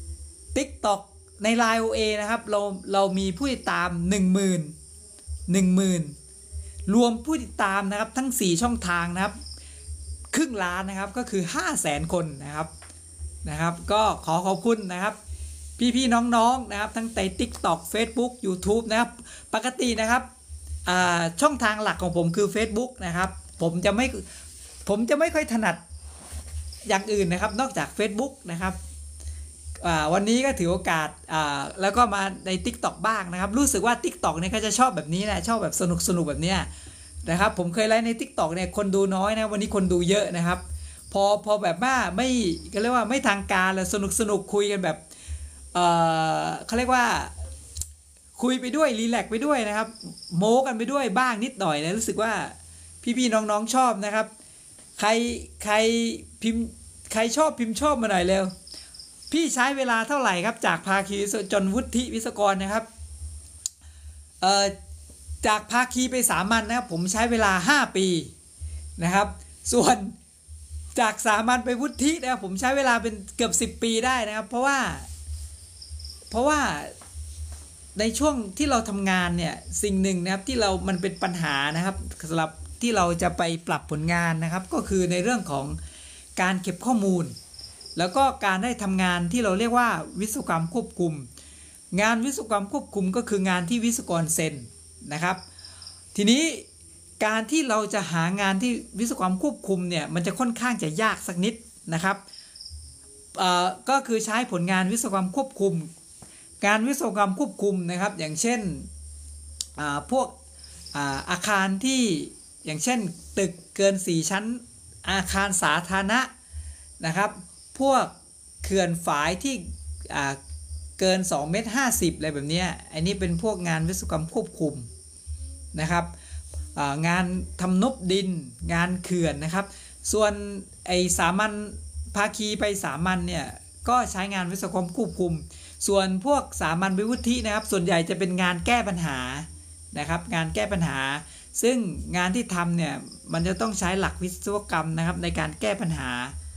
TikTok ใน ไลน์ โอ เอ นะครับเราเรามีผู้ติดตาม หนึ่งหมื่น หนึ่งหมื่น รวมผู้ติดตามนะครับทั้งสี่ช่องทางนะครับครึ่งล้านนะครับก็คือ ห้าแสน คนนะครับนะครับก็ขอขอบคุณนะครับพี่ๆน้องๆนะครับทั้งใน TikTok Facebook YouTube นะครับปกตินะครับช่องทางหลักของผมคือ Facebook นะครับผมจะไม่ผมจะไม่ค่อยถนัดอย่างอื่นนะครับนอกจาก Facebook นะครับวันนี้ก็ถือโอกาสแล้วก็มาใน TikTok บ้างนะครับรู้สึกว่า TikTok เนี่ยเขาจะชอบแบบนี้นะชอบแบบสนุกสนุกแบบเนี้ยนะครับผมเคยไลฟ์ใน TikTok เนี่ยคนดูน้อยนะวันนี้คนดูเยอะนะครับพอพอแบบว่าไม่ก็เรียกว่าไม่ทางการเลยสนุกสนุกคุยกันแบบเออเขาเรียกว่าคุยไปด้วยรีแลกไปด้วยนะครับโม้กันไปด้วยบ้างนิดหน่อยนะรู้สึกว่าพี่ๆน้องๆชอบนะครับใครใครพิมพ์ใครชอบพิมพ์ชอบมาหน่อยเร็วพี่ใช้เวลาเท่าไหร่ครับจากภาคีจนวุฒิวิศวกรนะครับเอ่อจากภาคีไปสามัญนะครับผมใช้เวลาห้าปีนะครับส่วนจากสามัญไปวุฒินะครับผมใช้เวลาเป็นเกือบสิบปีได้นะครับเพราะว่าเพราะว่าในช่วงที่เราทำงานเนี่ยสิ่งหนึ่งนะครับที่เรามันเป็นปัญหานะครับสำหรับที่เราจะไปปรับผลงานนะครับก็คือในเรื่องของการเก็บข้อมูลแล้วก็การได้ทำงานที่เราเรียกว่าวิศวกรรมควบคุมงานวิศวกรรมควบคุมก็คืองานที่วิศวกรเซ็นนะครับทีนี้การที่เราจะหางานที่วิศวกรรมควบคุมเนี่ยมันจะค่อนข้างจะยากสักนิดนะครับก็คือใช้ผลงานวิศวกรรมควบคุมการวิศวกรรมควบคุมนะครับอย่างเช่นพวกอาคารที่อย่างเช่นตึกเกินสี่ชั้นอาคารสาธารณะนะครับพวกเขื่อนฝายที่เกินสองเมตรห้าสิบอะไรแบบนี้อันนี้เป็นพวกงานวิศวกรรมควบคุมนะครับงานทำนบดินงานเขื่อนนะครับส่วนไอสามัญภาคีไปสามัญเนี่ยก็ใช้งานวิศวกรรมควบคุมส่วนพวกสามัญวิวุฒินะครับส่วนใหญ่จะเป็นงานแก้ปัญหานะครับงานแก้ปัญหาซึ่งงานที่ทำเนี่ยมันจะต้องใช้หลักวิศวกรรมนะครับในการแก้ปัญหา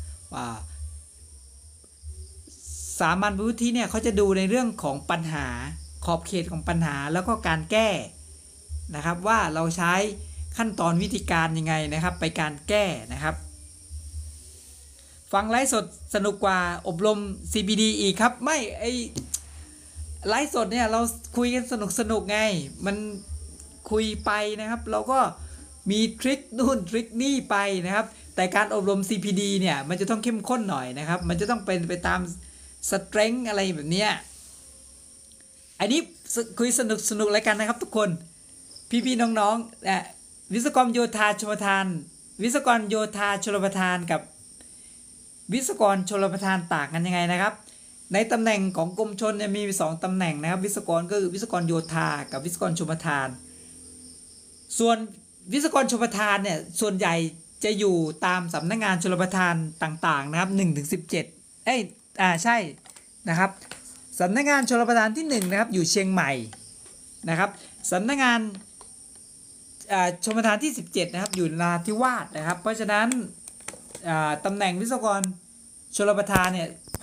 สามัญวิวุฒิเนี่ยเขาจะดูในเรื่องของปัญหาขอบเขตของปัญหาแล้วก็การแก้นะครับว่าเราใช้ขั้นตอนวิธีการยังไงนะครับไปการแก้นะครับฟังไลฟ์สดสนุกกว่าอบรม ซี พี ดี อีกครับไม่ไอไลฟ์สดเนี่ยเราคุยกันสนุกสนุกไงมันคุยไปนะครับเราก็มีทริคนู่นทริคนี่ไปนะครับแต่การอบรม ซี พี ดี เนี่ยมันจะต้องเข้มข้นหน่อยนะครับมันจะต้องเป็นไปตามสเตรนท์อะไรแบบเนี้ยอันนี้คุยสนุกสนุกอะไรกันนะครับทุกคนพี่ๆน้องๆนะวิศวกรโยธาชลประทานวิศวกรโยธาชลประทานกับวิศวกรชลประทานต่างกันยังไงนะครับในตำแหน่งของกรมชลเนี่ยมีสองตำแหน่งนะครับวิศวกรก็คือวิศวกรโยธากับวิศวกรชลประทานส่วนวิศวกรชลประทานเนี่ยส่วนใหญ่จะอยู่ตามสำนักงานชลประทานต่างๆนะครับหนึ่งถึงสิบเจ็ดเอ้ยอ่าใช่นะครับสำนักงานชลประทานที่หนึ่งนะครับอยู่เชียงใหม่นะครับสำนักงานชลประทานที่สิบเจ็ดนะครับอยู่นราธิวาสนะครับเพราะฉะนั้นตำแหน่งวิศวกรชลประทานเนี่ย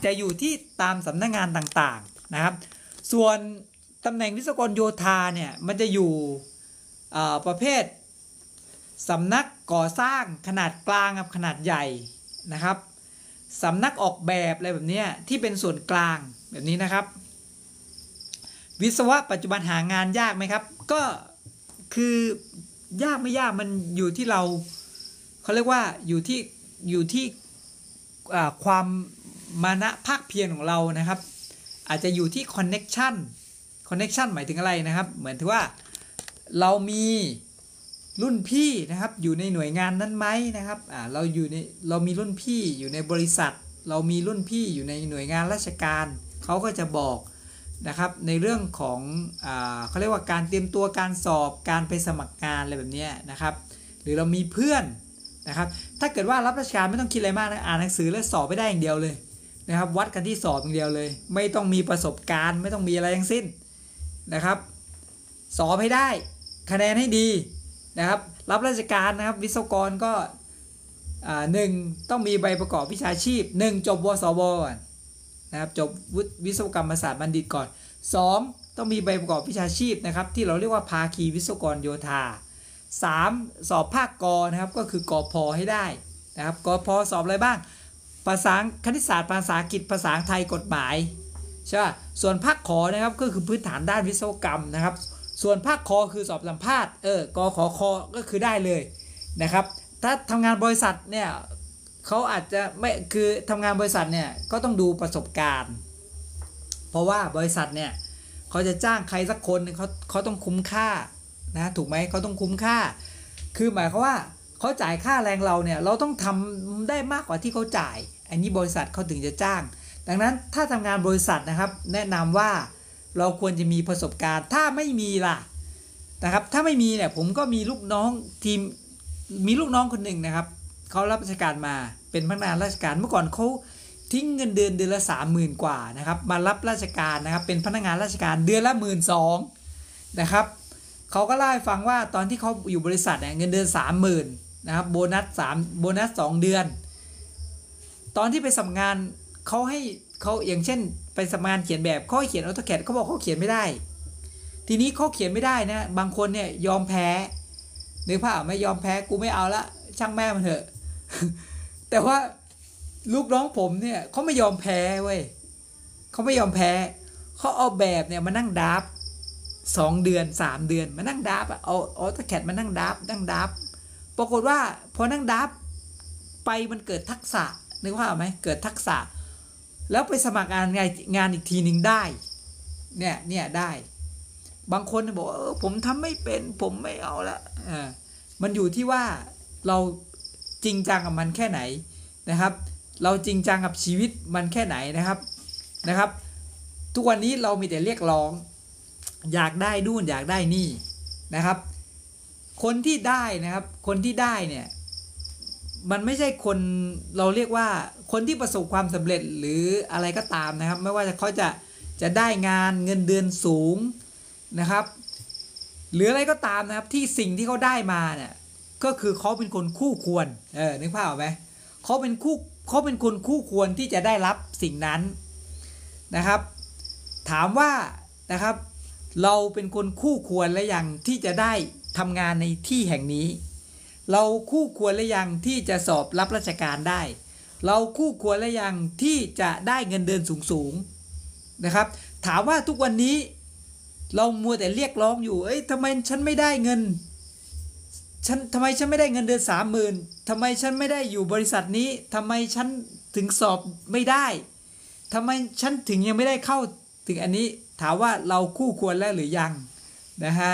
จะอยู่ที่ตามสำนักงานต่างๆนะครับส่วนตำแหน่งวิศวกรโยธาเนี่ยมันจะอยู่ประเภทสำนักก่อสร้างขนาดกลางกับขนาดใหญ่นะครับสำนักออกแบบอะไรแบบนี้ที่เป็นส่วนกลางแบบนี้นะครับวิศวะปัจจุบันหางานยากไหมครับก็คือยากไม่ยากมันอยู่ที่เราเขาเรียกว่าอยู่ที่อยู่ที่ความมานะภาคเพียรของเรานะครับอาจจะอยู่ที่คอนเน็กชันคอนเน็กชันหมายถึงอะไรนะครับเหมือนที่ว่าเรามีรุ่นพี่นะครับอยู่ในหน่วยงานนั้นไหมนะครับอ่าเราอยู่ในเรามีรุ่นพี่อยู่ในบริษัทเรามีรุ่นพี่อยู่ในหน่วยงานราชการเขาก็จะบอกนะครับในเรื่องของอ่าเขาเรียกว่าการเตรียมตัวการสอบการไปสมัครงานอะไรแบบนี้นะครับหรือเรามีเพื่อนนะครับถ้าเกิดว่ารับราชการไม่ต้องคิดอะไรมากนะอ่านหนังสือแล้วสอบไปได้อย่างเดียวเลยนะครับวัดกันที่สอบอย่างเดียวเลยไม่ต้องมีประสบการณ์ไม่ต้องมีอะไรทั้งสิ้นนะครับสอบให้ได้คะแนนให้ดีนะครับรับราชการนะครับวิศวกรก็หนึ่งต้องมีใบประกอบวิชาชีพหนึ่งจบวสวก่อนนะครับจบวิศวกรรมศาสตร์บัณฑิตก่อนสองต้องมีใบประกอบวิชาชีพนะครับที่เราเรียกว่าภาคีวิศวกรโยธาสามสอบภาคกนะครับก็คือกพให้ได้นะครับกพสอบอะไรบ้างภาษาคณิตศาสตร์ภาษาอังกฤษภาษาไทยกฎหมายใช่ป่ะส่วนภาคขอนะครับก็คือพื้นฐานด้านวิศวกรรมนะครับส่วนภาคคอคือสอบสัมภาษณ์เออกขอคอก็คือได้เลยนะครับถ้าทำงานบริษัทเนี่ยเขาอาจจะไม่คือทำงานบริษัทเนี่ยก็ต้องดูประสบการณ์เพราะว่าบริษัทเนี่ยเขาจะจ้างใครสักคนเขาเขาต้องคุ้มค่านะถูกไหมเขาต้องคุ้มค่าคือหมายความว่าเขาจ่ายค่าแรงเราเนี่ยเราต้องทำได้มากกว่าที่เขาจ่ายอันนี้บริษัทเขาถึงจะจ้างดังนั้นถ้าทำงานบริษัทนะครับแนะนำว่าเราควรจะมีประสบการณ์ถ้าไม่มีล่ะนะครับถ้าไม่มีเนี่ยผมก็มีลูกน้องทีมมีลูกน้องคนหนึ่งนะครับเขารับราชการมาเป็นพนักงานราชการเมื่อก่อนเขาทิ้งเงินเดือนเดือนละสามหมื่นกว่านะครับมารับราชการนะครับเป็นพนักงานราชการเดือนละหมื่นสองนะครับเขาก็เล่าให้ฟังว่าตอนที่เขาอยู่บริษัทเนี่ยเงินเดือนสามหมื่นนะครับโบนัสสามโบนัสสองเดือนตอนที่ไปสมัครงานเขาให้เขาอย่างเช่นไปสมัครงานเขียนแบบเขาให้เขียนออโตแคดเขาบอกเขาเขียนไม่ได้ทีนี้เขาเขียนไม่ได้นะบางคนเนี่ยยอมแพ้นึกภาพไม่ยอมแพ้กูไม่เอาละช่างแม่มันเถอะ แต่ว่าลูกน้องผมเนี่ยเขาไม่ยอมแพ้เว้ยเขาไม่ยอมแพ้เขาเอาแบบเนี่ยมานั่งดับสองเดือนสามเดือนมานั่งดับเอาออโตแคดมานั่งดับนั่งดับปรากฏว่าพอนั่งดับไปมันเกิดทักษะนึกภาพไหมเกิดทักษะแล้วไปสมัครงานงานงานอีกทีหนึ่งได้เนี่ยเนี่ยได้บางคนบอกเออผมทำไม่เป็นผมไม่เอาละอ่ามันอยู่ที่ว่าเราจริงจังกับมันแค่ไหนนะครับเราจริงจังกับชีวิตมันแค่ไหนนะครับนะครับทุกวันนี้เรามีแต่เรียกร้องอยากได้นู่นอยากได้นี่นะครับคนที่ได้นะครับคนที่ได้เนี่ยมันไม่ใช่คนเราเรียกว่าคนที่ประสบความสำเร็จหรืออะไรก็ตามนะครับไม่ว่าจะเขาจะจะได้งานเงินเดือนสูงนะครับหรืออะไรก็ตามนะครับที่สิ่งที่เขาได้มาเนี่ยก็คือเขาเป็นคนคู่ควรเออนึกภาพออกไหมเขาเป็นคู่เขาเป็นคนคู่ควรที่จะได้รับสิ่งนั้นนะครับถามว่านะครับเราเป็นคนคู่ควรและยังที่จะได้ทำงานในที่แห่งนี้เราคู่ควรและยังที่จะสอบรับราชการได้เราคู่ควรและยังที่จะได้เงินเดือนสูงๆนะครับถามว่าทุกวันนี้เรามัวแต่เรียกร้องอยู่เอ้ยทำไมฉันไม่ได้เงินฉันทำไมฉันไม่ได้เงินเดือนสามหมื่นทำไมฉันไม่ได้อยู่บริษัทนี้ทำไมฉันถึงสอบไม่ได้ทำไมฉันถึงยังไม่ได้เข้าถึงอันนี้ถามว่าเราคู่ควรแล้วหรือยังนะฮะ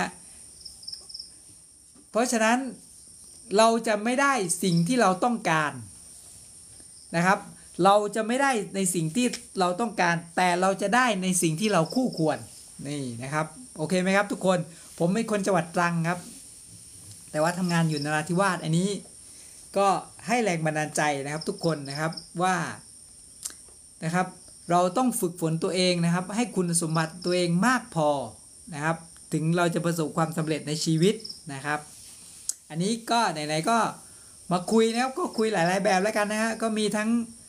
เพราะฉะนั้นเราจะไม่ได้สิ่งที่เราต้องการนะครับเราจะไม่ได้ในสิ่งที่เราต้องการแต่เราจะได้ในสิ่งที่เราคู่ควรนี่นะครับโอเคไหมครับทุกคนผมเป็นคนจังหวัดตรังครับแต่ว่าทำงานอยู่นราธิวาสอันนี้ก็ให้แรงบันดาลใจนะครับทุกคนนะครับว่านะครับเราต้องฝึกฝนตัวเองนะครับให้คุณสมบัติตัวเองมากพอนะครับถึงเราจะประสบความสำเร็จในชีวิตนะครับอันนี้ก็ไหนๆก็มาคุยนะครับก็คุยหลายๆแบบแล้วกันนะฮะก็มีทั้ง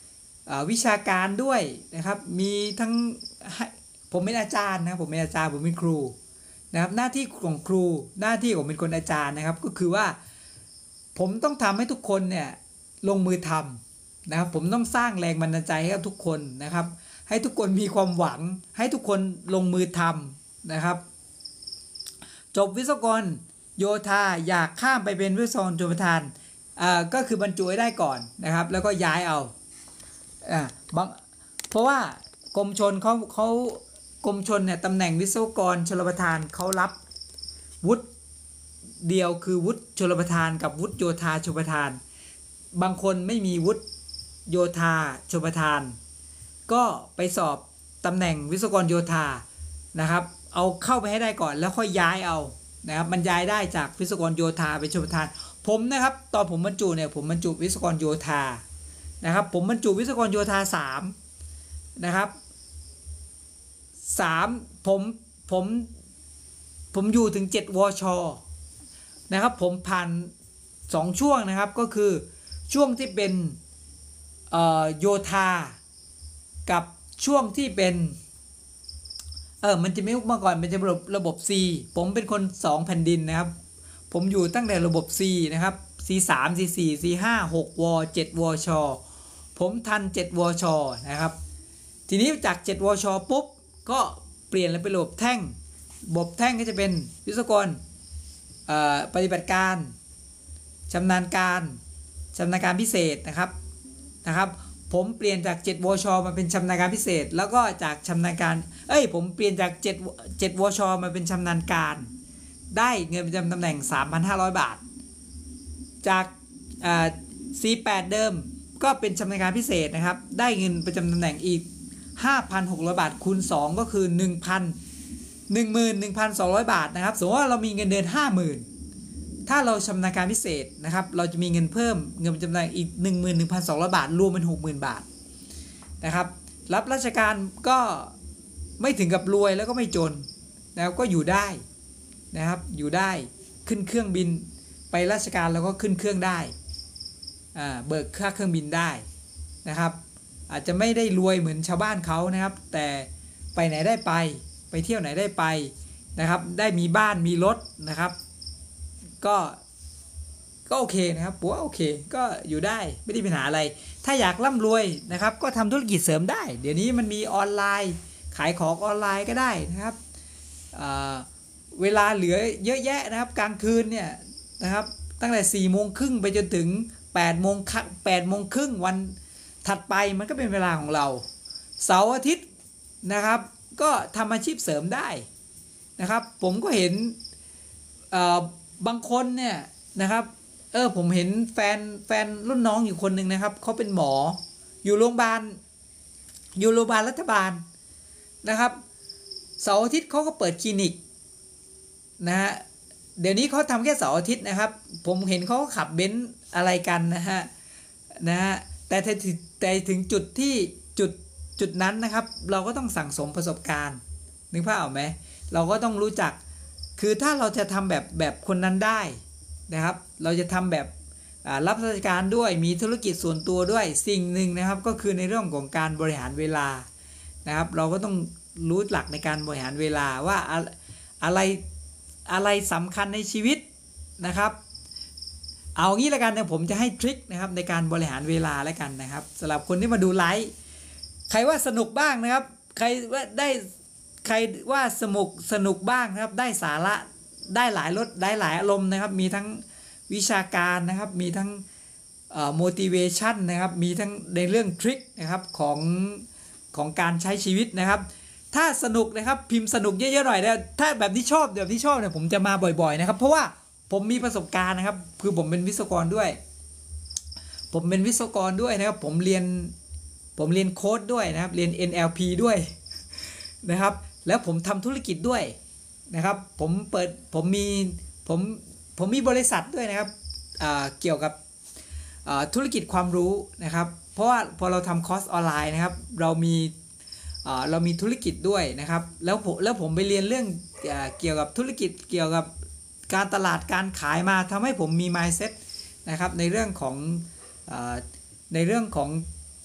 วิชาการด้วยนะครับมีทั้งผมเป็นอาจารย์นะผมเป็นอาจารย์ผมเป็นครูนะครับหน้าที่ของครูหน้าที่ผมเป็นคนอาจารย์นะครับก็คือว่าผมต้องทำให้ทุกคนเนี่ยลงมือทำนะครับผมต้องสร้างแรงบันดาลใจให้กับทุกคนนะครับให้ทุกคนมีความหวังให้ทุกคนลงมือทำนะครับจบวิศวกรโยธาอยากข้ามไปเป็นวิศวกรโยธาอ่าก็คือบรรจุให้ได้ก่อนนะครับแล้วก็ย้ายเอาอ่าบางเพราะว่ากรมชลเขาเขากรมชลเนี่ยตำแหน่งวิศวกรชลประทานเขารับวุฒิเดียวคือวุฒิชลประทานกับวุฒิโยธาชลประทานบางคนไม่มีวุฒิโยธาชลประทานก็ไปสอบตำแหน่งวิศวกรโยธานะครับเอาเข้าไปให้ได้ก่อนแล้วค่อยย้ายเอานะครับมันย้ายได้จากวิศวกรโยธาไปชลประทานผมนะครับตอนผมบรรจุเนี่ยผมบรรจุวิศวกรโยธานะครับผมบรรจุวิศวกรโยธาสามนะครับสามผมผมผมอยู่ถึงเจ็ดวชนะครับผมผ่านสองช่วงนะครับก็คือช่วงที่เป็นโยธากับช่วงที่เป็นเออมันจะไม่เมื่อก่อนมันจะระบบระบบ C ผมเป็นคนสองแผ่นดินนะครับผมอยู่ตั้งแต่ระบบ C นะครับ ซี สาม ซี สี่ ซี ห้า หก ว เจ็ด วชผมทันเจ็ดวชนะครับทีนี้จากเจ็ดวชปุ๊บก็เปลี่ยนแล้วเป็นระบบแท่งระบบแท่งก็จะเป็นวิศวกรปฏิบัติการชำนาญการชำนาญการพิเศษนะครับนะครับผมเปลี่ยนจากเจ็ดวชมาเป็นชำนาญการพิเศษแล้วก็จากชำนาญการเอ้ยผมเปลี่ยนจาก7 7วชมาเป็นชำนาญการได้เงินประจำตำแหน่ง สามพันห้าร้อย บาทจาก ซี แปด เดิมก็เป็นชำนาญการพิเศษนะครับได้เงินประจำตำแหน่งอีก ห้าพันหกร้อย บาทคูณสองก็คือ หนึ่งพัน หนึ่งหมื่น หนึ่งพันสองร้อย บาทนะครับสมมติว่าเรามีเงินเดือน ห้าหมื่น ถ้าเราชำนาญการพิเศษนะครับเราจะมีเงินเพิ่มเงินประจำตำแหน่งอีก หนึ่งหมื่นหนึ่งพันสองร้อย บาทรวมเป็น หกหมื่น บาทนะครับรับราชการก็ไม่ถึงกับรวยแล้วก็ไม่จนนะครับก็อยู่ได้นะครับอยู่ได้ขึ้นเครื่องบินไปราชการแล้วก็ขึ้นเครื่องได้อ่าเบิกค่าเครื่องบินได้นะครับอาจจะไม่ได้รวยเหมือนชาวบ้านเขานะครับแต่ไปไหนได้ไปไปเที่ยวไหนได้ไปนะครับได้มีบ้านมีรถนะครับก็ก็โอเคนะครับปัวโอเคก็อยู่ได้ไม่ได้ปัญหาอะไรถ้าอยากร่ำรวยนะครับก็ทำธุรกิจเสริมได้เดี๋ยวนี้มันมีออนไลน์ขายของออนไลน์ก็ได้นะครับเวลาเหลือเยอะแยะนะครับกลางคืนเนี่ยนะครับตั้งแต่สี่โมงครึ่งไปจนถึงแปดโมงแปดโมงครึ่งวันถัดไปมันก็เป็นเวลาของเราเสาร์อาทิตย์นะครับก็ทำอาชีพเสริมได้นะครับผมก็เห็นบางคนเนี่ยนะครับเออผมเห็นแฟนแฟนรุ่นน้องอยู่คนหนึ่งนะครับเขาเป็นหมออยู่โรงพยาบาลอยู่โรงพยาบาลรัฐบาลนะครับเสาร์อาทิตย์เขาก็เปิดคลินิกนะฮะเดี๋ยวนี้เขาทำแค่เสาร์อาทิตย์นะครับผมเห็นเขาก็ขับเบนซ์อะไรกันนะฮะนะฮะแต่แต่ถึงจุดที่จุดจุดนั้นนะครับเราก็ต้องสั่งสมประสบการณ์นึกภาพออกไหมเราก็ต้องรู้จักคือถ้าเราจะทำแบบแบบคนนั้นได้นะครับเราจะทำแบบรับราชการด้วยมีธุรกิจส่วนตัวด้วยสิ่งหนึ่งนะครับก็คือในเรื่องของการบริหารเวลานะครับเราก็ต้องรู้หลักในการบริหารเวลาว่าอะไรอะไรสำคัญในชีวิตนะครับเอางี้ละกันนะผมจะให้ทริคนะครับในการบริหารเวลาแล้วกันนะครับสำหรับคนที่มาดูไลฟ์ใครว่าสนุกบ้างนะครับใครว่าได้ใครว่าสนุกสนุกบ้างนะครับได้สาระได้หลายรสได้หลายอารมณ์นะครับมีทั้งวิชาการนะครับมีทั้งเอ่อ motivation นะครับมีทั้งในเรื่องทริคนะครับของของการใช้ชีวิตนะครับถ้าสนุกนะครับพิมพ์สนุกเยอะๆหน่อยนะถ้าแบบที่ชอบแบบที่ชอบเนี่ยผมจะมาบ่อยๆนะครับเพราะว่าผมมีประสบการณ์นะครับคือผมเป็นวิศวกรด้วยผมเป็นวิศวกรด้วยนะครับผมเรียนผมเรียนโค้ดด้วยนะครับเรียน เอ็น แอล พี ด้วยนะครับแล้วผมทำธุรกิจด้วยนะครับผมเปิดผมมีผมผมมีบริษัทด้วยนะครับเกี่ยวกับธุรกิจความรู้นะครับเพราะว่าพอเราทำคอร์สออนไลน์นะครับเรามีเรามีธุรกิจด้วยนะครับแล้วผมแล้วผมไปเรียนเรื่องเกี่ยวกับธุรกิจเกี่ยวกับการตลาดการขายมาทำให้ผมมี mindset นะครับในเรื่องของในเรื่องของ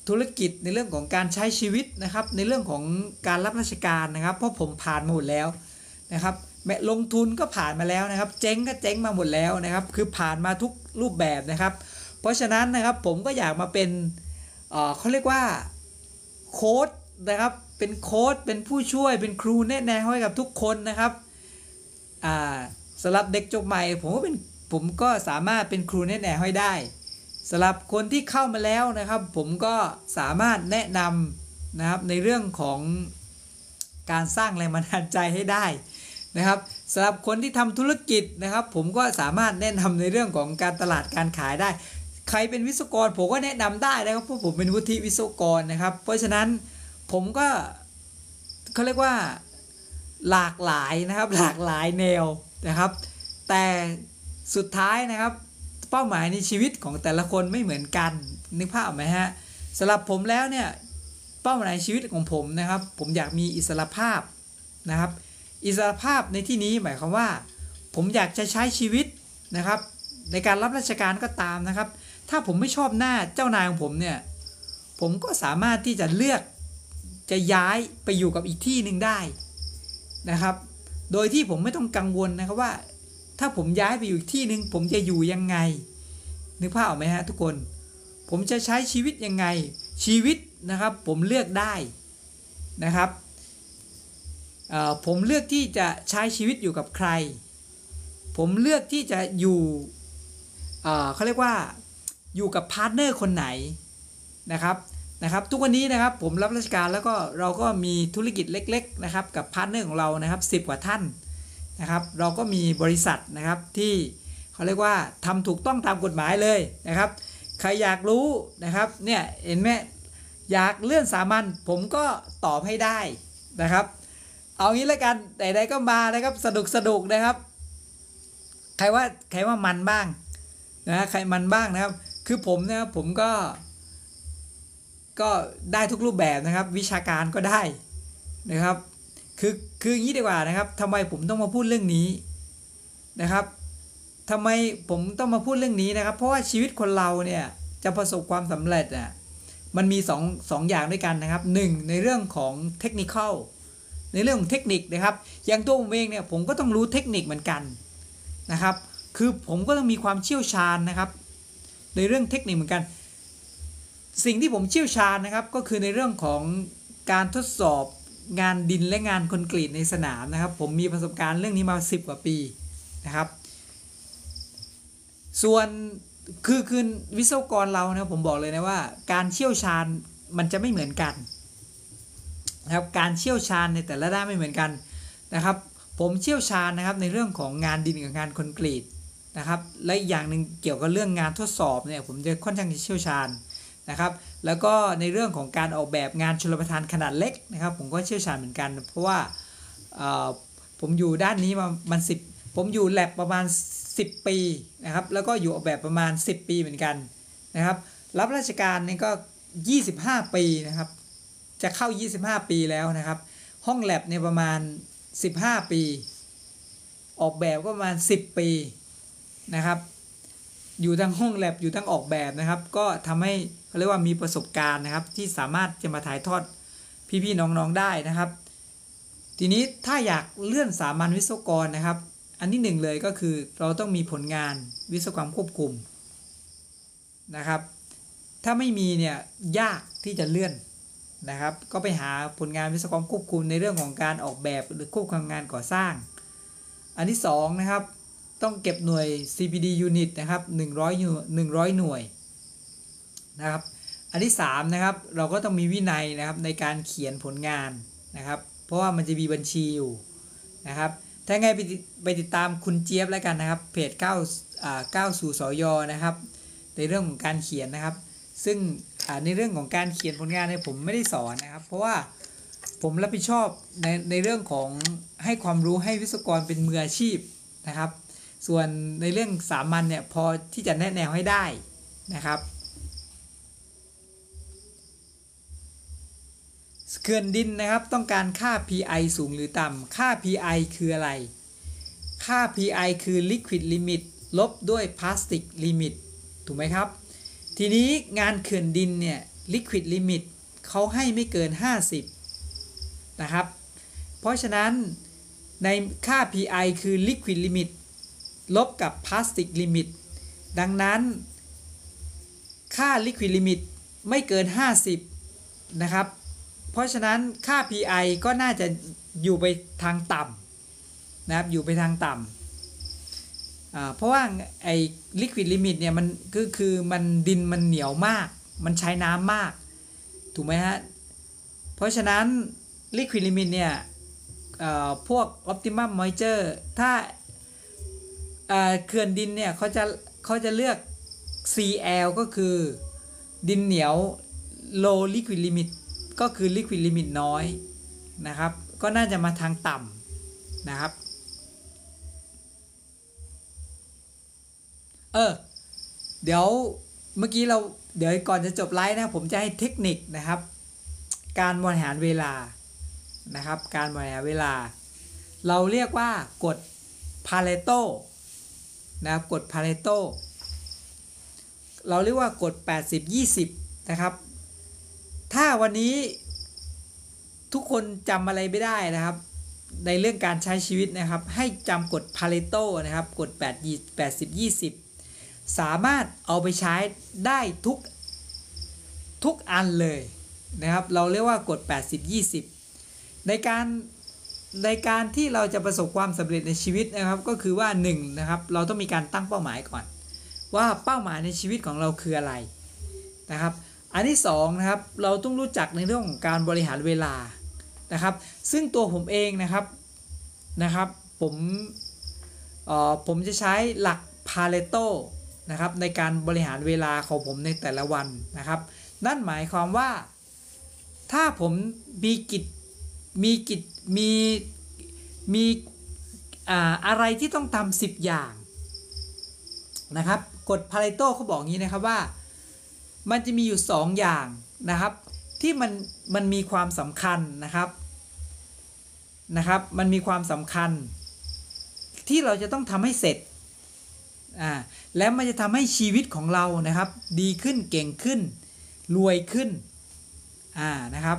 ธุรกิจในเรื่องของการใช้ชีวิตนะครับในเรื่องของการรับราชการนะครับเพราะผมผ่านมาหมดแล้วนะครับแม้ลงทุนก็ผ่านมาแล้วนะครับเจ๊งก็เจ๊งมาหมดแล้วนะครับคือผ่านมาทุกรูปแบบนะครับเพราะฉะนั้นนะครับผมก็อยากมาเป็นเอ่อเขาเรียกว่าโค้ชนะครับเป็นโค้ชเป็นผู้ช่วยเป็นครูแนะแนวให้กับทุกคนนะครับอ่าสำหรับเด็กจบใหม่ผมก็เป็นผมก็สามารถเป็นครูแนะแนวให้ได้สำหรับคนที่เข้ามาแล้วนะครับผมก็สามารถแนะนำนะครับในเรื่องของการสร้างแรงบันดาลใจให้ได้นะครับสำหรับคนที่ทำธุรกิจนะครับผมก็สามารถแนะนำในเรื่องของการตลาดการขายได้ใครเป็นวิศวกรผมก็แนะนำได้นะครับเพราะผมเป็นวุฒิวิศวกรนะครับเพราะฉะนั้นผมก็เขาเรียกว่าหลากหลายนะครับหลากหลายแนวนะครับแต่สุดท้ายนะครับเป้าหมายในชีวิตของแต่ละคนไม่เหมือนกันนึกภาพออกไหมฮะสำหรับผมแล้วเนี่ยเป้าหมายในชีวิตของผมนะครับผมอยากมีอิสรภาพนะครับอิสรภาพในที่นี้หมายความว่าผมอยากจะใช้ชีวิตนะครับในการรับราชการก็ตามนะครับถ้าผมไม่ชอบหน้าเจ้านายของผมเนี่ยผมก็สามารถที่จะเลือกจะย้ายไปอยู่กับอีกที่หนึ่งได้นะครับโดยที่ผมไม่ต้องกังวลนะครับว่าถ้าผมย้ายไปอยู่ที่หนึ่งผมจะอยู่ยังไงนึกภาพออกไหมฮะทุกคนผมจะใช้ชีวิตยังไงชีวิตนะครับผมเลือกได้นะครับผมเลือกที่จะใช้ชีวิตอยู่กับใครผมเลือกที่จะอยู่เขาเรียกว่าอยู่กับพาร์ทเนอร์คนไหนนะครับนะครับทุกวันนี้นะครับผมรับราชการแล้วก็เราก็มีธุรกิจเล็กๆนะครับกับพาร์ทเนอร์ของเรานะครับสิบกว่าท่านนะครับเราก็มีบริษัทนะครับที่เขาเรียกว่าทำถูกต้องตามกฎหมายเลยนะครับใครอยากรู้นะครับเนี่ยเห็นไหมอยากเลื่อนสามัญผมก็ตอบให้ได้นะครับเอางี้แล้วกันแต่ใดก็มานะครับสนุกสนุกนะครับใครว่าใครว่ามันบ้างนะใครมันบ้างนะครับคือผมนะครับผมก็ก็ได้ทุกรูปแบบนะครับวิชาการก็ได้นะครับคือคืออย่างนี้ดีกว่านะครับทำไมผมต้องมาพูดเรื่องนี้นะครับทำไมผมต้องมาพูดเรื่องนี้นะครับเพราะว่าชีวิตคนเราเนี่ยจะประสบความสำเร็จอ่ะมันมีสอง สองอย่างด้วยกันนะครับหนึ่งในเรื่องของเทคนิคอลในเรื่องของเทคนิคนะครับอย่างตัวผมเองเนี่ยผมก็ต้องรู้เทคนิคเหมือนกันนะครับคือผมก็ต้องมีความเชี่ยวชาญนะครับในเรื่องเทคนิคเหมือนกันสิ่งที่ผมเชี่ยวชาญนะครับก็คือในเรื่องของการทดสอบงานดินและงานคอนกรีตในสนามนะครับผมมีประสบการณ์เรื่องนี้มาสิบกว่าปีนะครับส่วนคือคือวิศวกรเรานะผมบอกเลยนะว่าการเชี่ยวชาญมันจะไม่เหมือนกันนะครับการเชี่ยวชาญในแต่ละด้านไม่เหมือนกันนะครับผมเชี่ยวชาญนะครับในเรื่องของงานดินกับงานคอนกรีตนะครับและอีกอย่างหนึ่งเกี่ยวกับเรื่องงานทดสอบเนี่ยผมจะค่อนข้างจะเชี่ยวชาญนะครับแล้วก็ในเรื่องของการออกแบบงานชลประทานขนาดเล็กนะครับผมก็เชี่ยวชาญเหมือนกันเพราะว่าผมอยู่ด้านนี้มามันสิบผมอยู่แลบประมาณสิบปีนะครับแล้วก็อยู่ออกแบบประมาณสิบปีเหมือนกันนะครับรับราชการนี่ก็ยี่สิบห้าปีนะครับจะเข้ายี่สิบห้าปีแล้วนะครับห้องแลบเนี่ยประมาณสิบห้าปีออกแบบก็ประมาณสิบปีนะครับอยู่ทั้งห้องแลบอยู่ทั้งออกแบบนะครับก็ทำให้เขาเรียกว่ามีประสบการณ์นะครับที่สามารถจะมาถ่ายทอดพี่ๆน้องๆได้นะครับทีนี้ถ้าอยากเลื่อนสามัญวิศวกรนะครับอันที่หนึ่งเลยก็คือเราต้องมีผลงานวิศวกรรมควบคุมนะครับถ้าไม่มีเนี่ยยากที่จะเลื่อนนะครับก็ไปหาผลงานวิศวกรรมควบคุมในเรื่องของการออกแบบหรือควบคุมงานก่อสร้างอันที่สองนะครับต้องเก็บหน่วย ซี พี ดี Unit นะครับหนึ่งร้อยหนึ่งร้อยหน่วยนะครับอันที่สามนะครับเราก็ต้องมีวินัยนะครับในการเขียนผลงานนะครับเพราะว่ามันจะมีบัญชีอยู่นะครับถ้าไงไปไปติดตามคุณเจี๊ยบแล้วกันนะครับเพจ9อ่าก้าวสู่สยนะครับในเรื่องของการเขียนนะครับซึ่งในเรื่องของการเขียนผลงานเนี่ยผมไม่ได้สอนนะครับเพราะว่าผมรับผิดชอบในในเรื่องของให้ความรู้ให้วิศวกรเป็นมืออาชีพนะครับส่วนในเรื่องสามัญเนี่ยพอที่จะแนะแนวให้ได้นะครับเขื่อนดินนะครับต้องการค่า พี ไอ สูงหรือต่ำค่า พี ไอ คืออะไรค่า พี ไอ คือ Liquid Limit ลบด้วย Plastic Limit ถูกไหมครับทีนี้งานเขื่อนดินเนี่ย liquid limit เขาให้ไม่เกินห้าสิบนะครับเพราะฉะนั้นในค่า พี ไอ คือ liquid limit ลบกับ plastic limit ดังนั้นค่า liquid limit ไม่เกินห้าสิบนะครับเพราะฉะนั้นค่า พี ไอ ก็น่าจะอยู่ไปทางต่ำนะครับอยู่ไปทางต่ำเพราะว่าไอ้ liquid limit เนี่ยมันก็คือมันดินมันเหนียวมากมันใช้น้ำมากถูกไหมฮะเพราะฉะนั้น liquid limit เนี่ยพวก optimum moisture ถ้าเขื่อนดินเนี่ยเขาจะเขาจะเลือก ซี แอล ก็คือดินเหนียว low liquid limit ก็คือ liquid limit น้อยนะครับก็น่าจะมาทางต่ำนะครับเออเดี๋ยวเมื่อกี้เราเดี๋ยวก่อนจะจบไลฟ์นะผมจะให้เทคนิคนะครับการบริหารเวลานะครับการบริหารเวลาเราเรียกว่ากฎพาเรโตนะครับกฎพาเรโตเราเรียกว่ากฎแปดสิบ ยี่สิบนะครับถ้าวันนี้ทุกคนจำอะไรไม่ได้นะครับในเรื่องการใช้ชีวิตนะครับให้จำกฎพาเรโตนะครับกฎแปดสิบ ยี่สิบสามารถเอาไปใช้ได้ทุกทุกอันเลยนะครับเราเรียกว่ากฎแปดสิบ ยี่สิบในการในการที่เราจะประสบความสำเร็จในชีวิตนะครับก็คือว่าหนึ่งนะครับเราต้องมีการตั้งเป้าหมายก่อนว่าเป้าหมายในชีวิตของเราคืออะไรนะครับอันที่สองนะครับเราต้องรู้จักในเรื่องของการบริหารเวลานะครับซึ่งตัวผมเองนะครับนะครับผมเอ่อผมจะใช้หลักพาเรโตนะครับในการบริหารเวลาของผมในแต่ละวันนะครับนั่นหมายความว่าถ้าผมมีกิจมีกิจมีมีอ่าอะไรที่ต้องทำสิบอย่างนะครับกฎพาเรโตเขาบอกงี้นะครับว่ามันจะมีอยู่สองอย่างนะครับที่มันมันมีความสำคัญนะครับนะครับมันมีความสำคัญที่เราจะต้องทำให้เสร็จอ่าแล้วมันจะทำให้ชีวิตของเรานะครับดีขึ้นเก่งขึ้นรวยขึ้นอ่านะครับ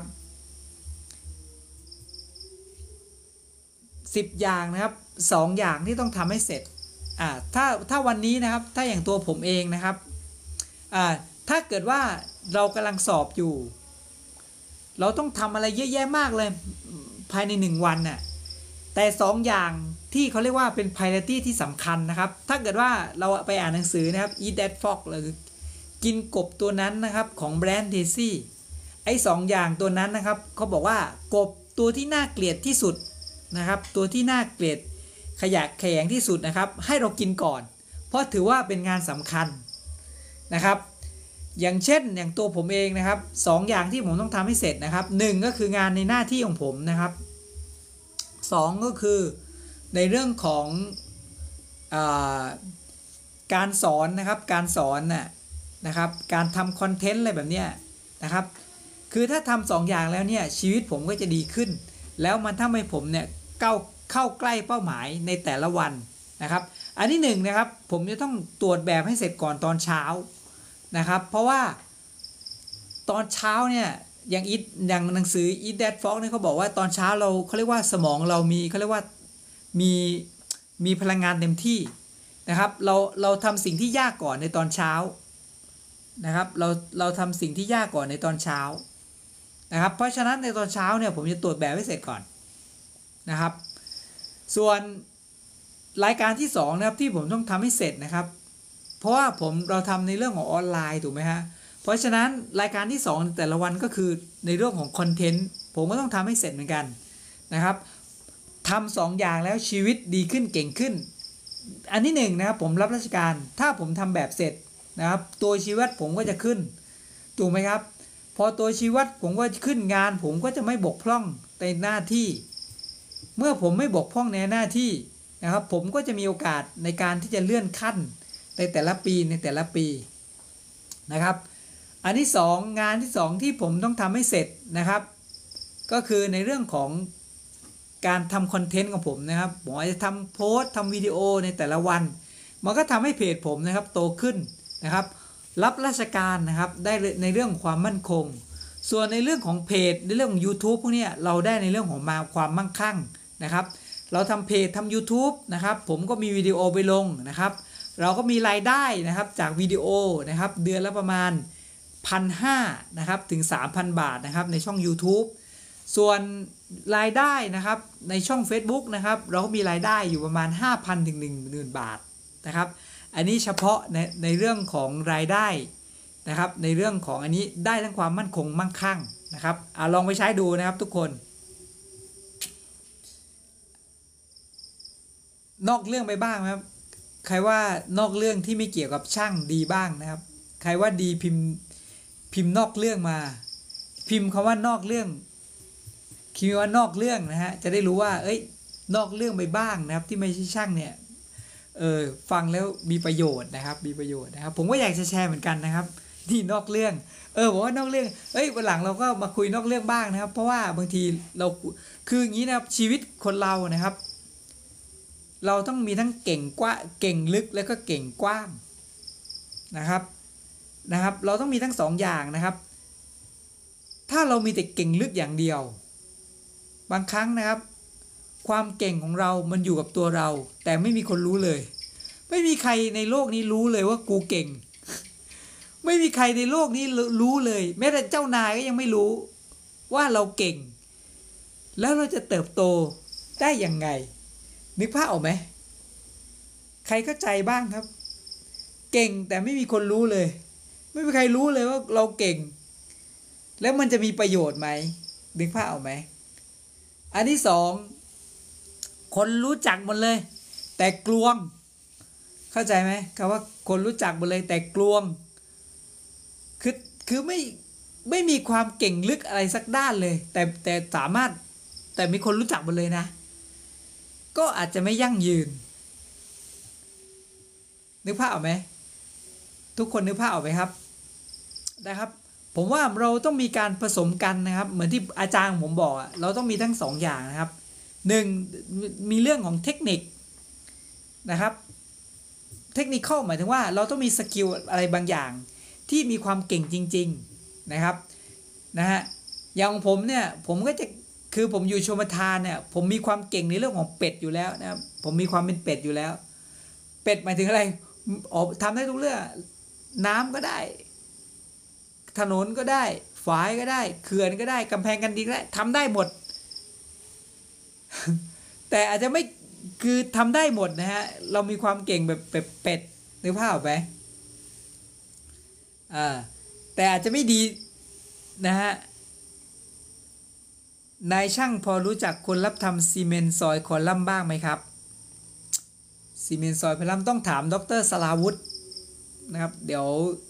สิบอย่างนะครับสองอย่างที่ต้องทำให้เสร็จอ่าถ้าถ้าวันนี้นะครับถ้าอย่างตัวผมเองนะครับอ่าถ้าเกิดว่าเรากำลังสอบอยู่เราต้องทำอะไรเยอะแยะมากเลยภายในหนึ่งวันน่ะแต่สองอย่างที่เขาเรียกว่าเป็น priority ที่สำคัญนะครับถ้าเกิดว่าเราไปอ่านหนังสือนะครับ Eat That Frog หรือกินกบตัวนั้นนะครับของแบรนด์เทซี่ไอ้สองอย่างตัวนั้นนะครับเขาบอกว่ากบตัวที่น่าเกลียดที่สุดนะครับตัวที่น่าเกลียดขยะแขยงที่สุดนะครับให้เรากินก่อนเพราะถือว่าเป็นงานสำคัญนะครับอย่างเช่นอย่างตัวผมเองนะครับสองอย่างที่ผมต้องทำให้เสร็จนะครับหนึ่งก็คืองานในหน้าที่ของผมนะครับสองก็คือในเรื่องของอาการสอนนะครับการสอนน่ะนะครับการทำคอนเทนต์อะไรแบบเนี้ยนะครับคือถ้าทำสองอย่างแล้วเนี่ยชีวิตผมก็จะดีขึ้นแล้วมันทำให้ผมเนี่ยเข้าเข้าใกล้เป้าหมายในแต่ละวันนะครับอันที่หนึ่งนะครับผมจะต้องตรวจแบบให้เสร็จก่อนตอนเช้านะครับเพราะว่าตอนเช้าเนี่ยอย่างอีอย่างหนังสือ Eat That Frog เนี่ยเขาบอกว่าตอนเช้าเราเขาเรียกว่าสมองเรามีเขาเรียกว่ามีมีพลังงานเต็มที่นะครับเราเราทำสิ่งที่ยากก่อนในตอนเช้านะครับเราเราทำสิ่งที่ยากก่อนในตอนเช้านะครับเพราะฉะนั้นในตอนเช้าเนี่ยผมจะตรวจแบบให้เสร็จก่อนนะครับส่วนรายการที่สองนะครับที่ผมต้องทำให้เสร็จนะครับเพราะว่าผมเราทำในเรื่องของออนไลน์ถูกไหมฮะเพราะฉะนั้นรายการที่สองแต่ละวันก็คือในเรื่องของคอนเทนต์ผมก็ต้องทำให้เสร็จเหมือนกันนะครับทำสองอย่างแล้วชีวิตดีขึ้นเก่งขึ้นอันที่หนึ่งนะครับผมรับราชการถ้าผมทำแบบเสร็จนะครับตัวชีวิตผมก็จะขึ้นถูกไหมครับพอตัวชีวิตผมก็ขึ้นงานผมก็จะไม่บกพร่องในหน้าที่เมื่อผมไม่บกพร่องในหน้าที่นะครับผมก็จะมีโอกาสในการที่จะเลื่อนขั้นในแต่ละปีในแต่ละปีนะครับอันที่สองงานที่สองที่ผมต้องทำให้เสร็จนะครับก็คือในเรื่องของการทำคอนเทนต์ของผมนะครับผมอาจจะทำโพสต์ทำวิดีโอในแต่ละวันมันก็ทำให้เพจผมนะครับโตขึ้นนะครับรับราชการนะครับได้ในเรื่องความมั่นคงส่วนในเรื่องของเพจในเรื่องของ YouTube พวกนี้เราได้ในเรื่องของมาความมั่งคั่งนะครับเราทำเพจทำ YouTube นะครับผมก็มีวิดีโอไปลงนะครับเราก็มีรายได้นะครับจากวิดีโอนะครับเดือนละประมาณ หนึ่งพันห้าร้อย นะครับถึง สามพัน บาทนะครับในช่อง YouTube ส่วนรายได้นะครับในช่อง Facebook นะครับเราก็มีรายได้อยู่ประมาณ ห้าพัน ถึง หนึ่งหมื่น บาทนะครับอันนี้เฉพาะในในเรื่องของรายได้นะครับในเรื่องของอันนี้ได้ทั้งความมั่นคงมั่งคั่งนะครับอ่าลองไปใช้ดูนะครับทุกคนนอกเรื่องไปบ้างครับใครว่านอกเรื่องที่ไม่เกี่ยวกับช่างดีบ้างนะครับใครว่าดีพิมพ์พิมพ์นอกเรื่องมาพิมพ์คำว่านอกเรื่องคิดว่านอกเรื่องนะฮะจะได้รู้ว่าเอ้ยนอกเรื่องไปบ้างนะครับที่ไม่ใช่ช่างเนี่ยเออฟังแล้วมีประโยชน์นะครับมีประโยชน์นะครับผมก็อยากจะแชร์เหมือนกันนะครับที่นอกเรื่องเออบอกว่านอกเรื่องเอ้ยวันหลังเราก็มาคุยนอกเรื่องบ้างนะครับเพราะว่าบางทีเราคืออย่างนี้นะครับชีวิตคนเรานะครับเราต้องมีทั้งเก่งกว่าเก่งลึกแล้วก็เก่งกว้างนะครับนะครับเราต้องมีทั้งสองอย่างนะครับถ้าเรามีแต่เก่งลึกอย่างเดียวบางครั้งนะครับความเก่งของเรามันอยู่กับตัวเราแต่ไม่มีคนรู้เลยไม่มีใครในโลกนี้รู้เลยว่ากูเก่งไม่มีใครในโลกนี้รู้เลยแม้แต่เจ้านายก็ยังไม่รู้ว่าเราเก่งแล้วเราจะเติบโตได้ยังไงนึกภาพออกไหมใครเข้าใจบ้างครับเก่งแต่ไม่มีคนรู้เลยไม่มีใครรู้เลยว่าเราเก่งแล้วมันจะมีประโยชน์ไหมนึกภาพออกไหมอันที่สองคนรู้จักหมดเลยแต่กลวงเข้าใจไหมคำว่าคนรู้จักหมดเลยแต่กลวงคือคือไม่ไม่มีความเก่งลึกอะไรสักด้านเลยแต่แต่สามารถแต่มีคนรู้จักหมดเลยนะก็อาจจะไม่ยั่งยืนนึกภาพออกไหมทุกคนนึกภาพออกไหมครับนะครับผมว่าเราต้องมีการผสมกันนะครับเหมือนที่อาจารย์ผมบอกอะเราต้องมีทั้งสองอย่างนะครับหนึ่งมีเรื่องของเทคนิคนะครับเทคนิคเข้าหมายถึงว่าเราต้องมีสกิลอะไรบางอย่างที่มีความเก่งจริงๆนะครับนะฮะอย่างผมเนี่ยผมก็จะคือผมอยู่ชมทานเนี่ยผมมีความเก่งในเรื่องของเป็ดอยู่แล้วนะครับผมมีความเป็นเป็ดอยู่แล้วเป็ดหมายถึงอะไรออกทำได้ทุกเรื่องน้ำก็ได้ถนนก็ได้ฝายก็ได้เขื่อนก็ได้กำแพงกันดินก็ได้ทำได้หมด แต่อาจจะไม่คือทำได้หมดนะฮะเรามีความเก่งแบบเป็ดนึกภาพออกไหมอ่าแต่อาจจะไม่ดีนะฮะนายช่างพอรู้จักคนรับทำซีเมนต์ซอยคอลัมน์บ้างไหมครับซีเมนต์ซอยคอลัมน์ต้องถามดร.สราวุธนะครับเดี๋ยว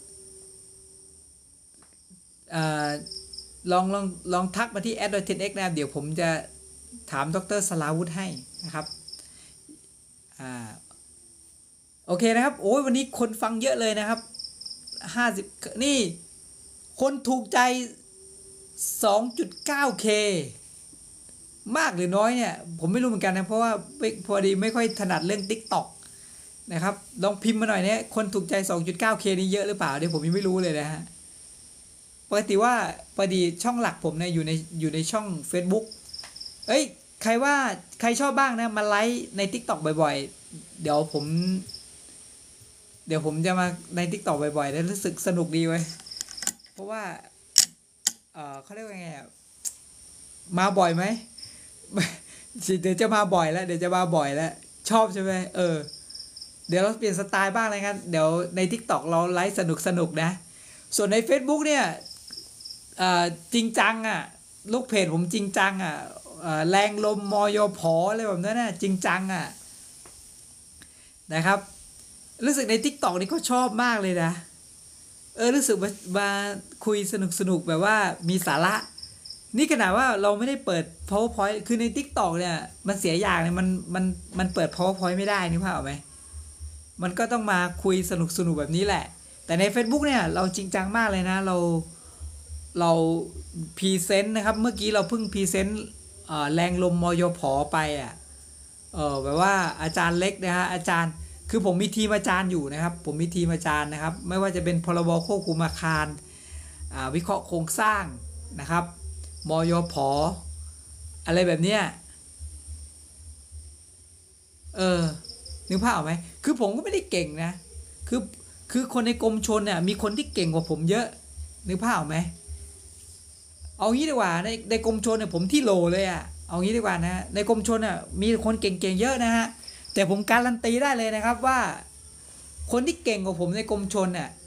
ลองลองลองทักมาที่ แอท เทน เอ็กซ์ นะครับเดี๋ยวผมจะถามดร.สราวุธให้นะครับอ่าโอเคนะครับโอ้ยวันนี้คนฟังเยอะเลยนะครับห้าสิบนี่คนถูกใจ สองจุดเก้าเค มากหรือน้อยเนี่ยผมไม่รู้เหมือนกันนะเพราะว่าพอดีไม่ค่อยถนัดเรื่อง TikTok นะครับลองพิมพ์มาหน่อยเนี่ยคนถูกใจ สองจุดเก้าเค นี่เยอะหรือเปล่าเดี๋ยวผมยังไม่รู้เลยนะฮะปกติว่าพอดีช่องหลักผมเนี่ยอยู่ในอยู่ในช่อง Facebook เอ้ยใครว่าใครชอบบ้างนะมาไลค์ใน TikTok บ่อยๆเดี๋ยวผมเดี๋ยวผมจะมาใน TikTok บ่อยๆแล้วรู้สึกสนุกดีเว้ยเพราะว่าเออเขาเรียกว่าไงมาบ่อยไหมเดี๋ยวจะมาบ่อยแล้วเดี๋ยวจะมาบ่อยแล้วชอบใช่ไหมเออเดี๋ยวเราเปลี่ยนสไตล์บ้างเลยกันเดี๋ยวใน TikTok เราไลฟ์สนุกสนุกนะส่วนใน Facebook เนี่ยจริงจังอ่ะลูกเพจผมจริงจังอ่ะแรงลมมยผอะไรแบบนั้นนะจริงจังอ่ะนะครับรู้สึกใน TikTok นี่เขาชอบมากเลยนะเออรู้สึกมามาคุยสนุกสนุกแบบว่ามีสาระนี่ขนาดว่าเราไม่ได้เปิด PowerPoint คือใน TikTok เนี่ยมันเสียอย่างเนี่ยมันมันมันเปิด PowerPoint ไม่ได้นี่ภาพออกไหมมันก็ต้องมาคุยสนุกสนุกแบบนี้แหละแต่ใน Facebook เนี่ยเราจริงจังมากเลยนะเราเราพรีเซนต์นะครับเมื่อกี้เราเพิ่งพรีเซนต์แรงลมมยผไปอ่ะเออแบบว่าอาจารย์เล็กนะฮะอาจารย์คือผมมีทีมอาจารย์อยู่นะครับผมมีทีมอาจารย์นะครับไม่ว่าจะเป็นพรบควบคุมอาคารวิเคราะห์โครงสร้างนะครับมยผอะไรแบบเนี้ยเออนึกภาพออกไหมคือผมก็ไม่ได้เก่งนะคือคือคนในกรมชลเนี่ยมีคนที่เก่งกว่าผมเยอะนึกภาพออกไหมเอางี้ดีกว่าในในกรมชลเนี่ยผมที่โหลเลยอ่ะเอางี้ดีกว่านะในกรมชลอ่ะมีคนเก่งๆเยอะนะฮะแต่ผมการันตีได้เลยนะครับว่าคนที่เก่งกว่าผมในกรมชลน่ะ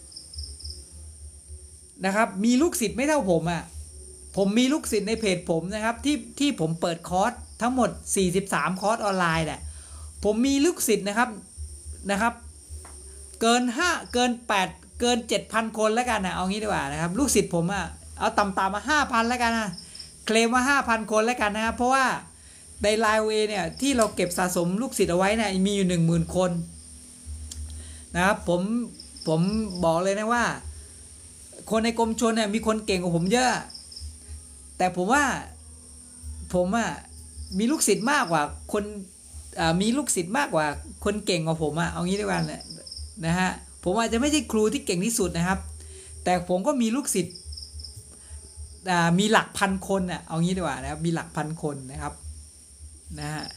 นะครับมีลูกศิษย์ไม่เท่าผมอ่ะผมมีลูกศิษย์ในเพจผมนะครับที่ที่ผมเปิดคอร์สทั้งหมดสี่สิบสามคอร์สออนไลน์แหละผมมีลูกศิษย์นะครับนะครับเกินห้าเกินแปดเกิน เจ็ดพัน คนแล้วกันนะเอางี้ดีกว่านะครับลูกศิษย์ผมอ่ะเอาต่ำๆมา ห้าพัน แล้วกันนะเคลมว่า ห้าพัน คนแล้วกันนะครับเพราะว่าในไลน์เวเนี่ยที่เราเก็บสะสมลูกศิษย์เอาไว้เนี่ยมีอยู่ หนึ่งหมื่น คนนะครับผมผมบอกเลยนะว่าคนในกรมชลเนี่ยมีคนเก่งกว่าผมเยอะแต่ผมว่าผมอ่ะมีลูกศิษย์มากกว่าคนมีลูกศิษย์มากกว่าคนเก่งกว่าผมอ่ะเอางี้ดีกว่านะฮะผมอาจจะไม่ใช่ครูที่เก่งที่สุดนะครับแต่ผมก็มีลูกศิษย์มีหลักพันคนอ่ะเอางี้ดีกว่านะครับมีหลักพันคนนะครับนะฮะ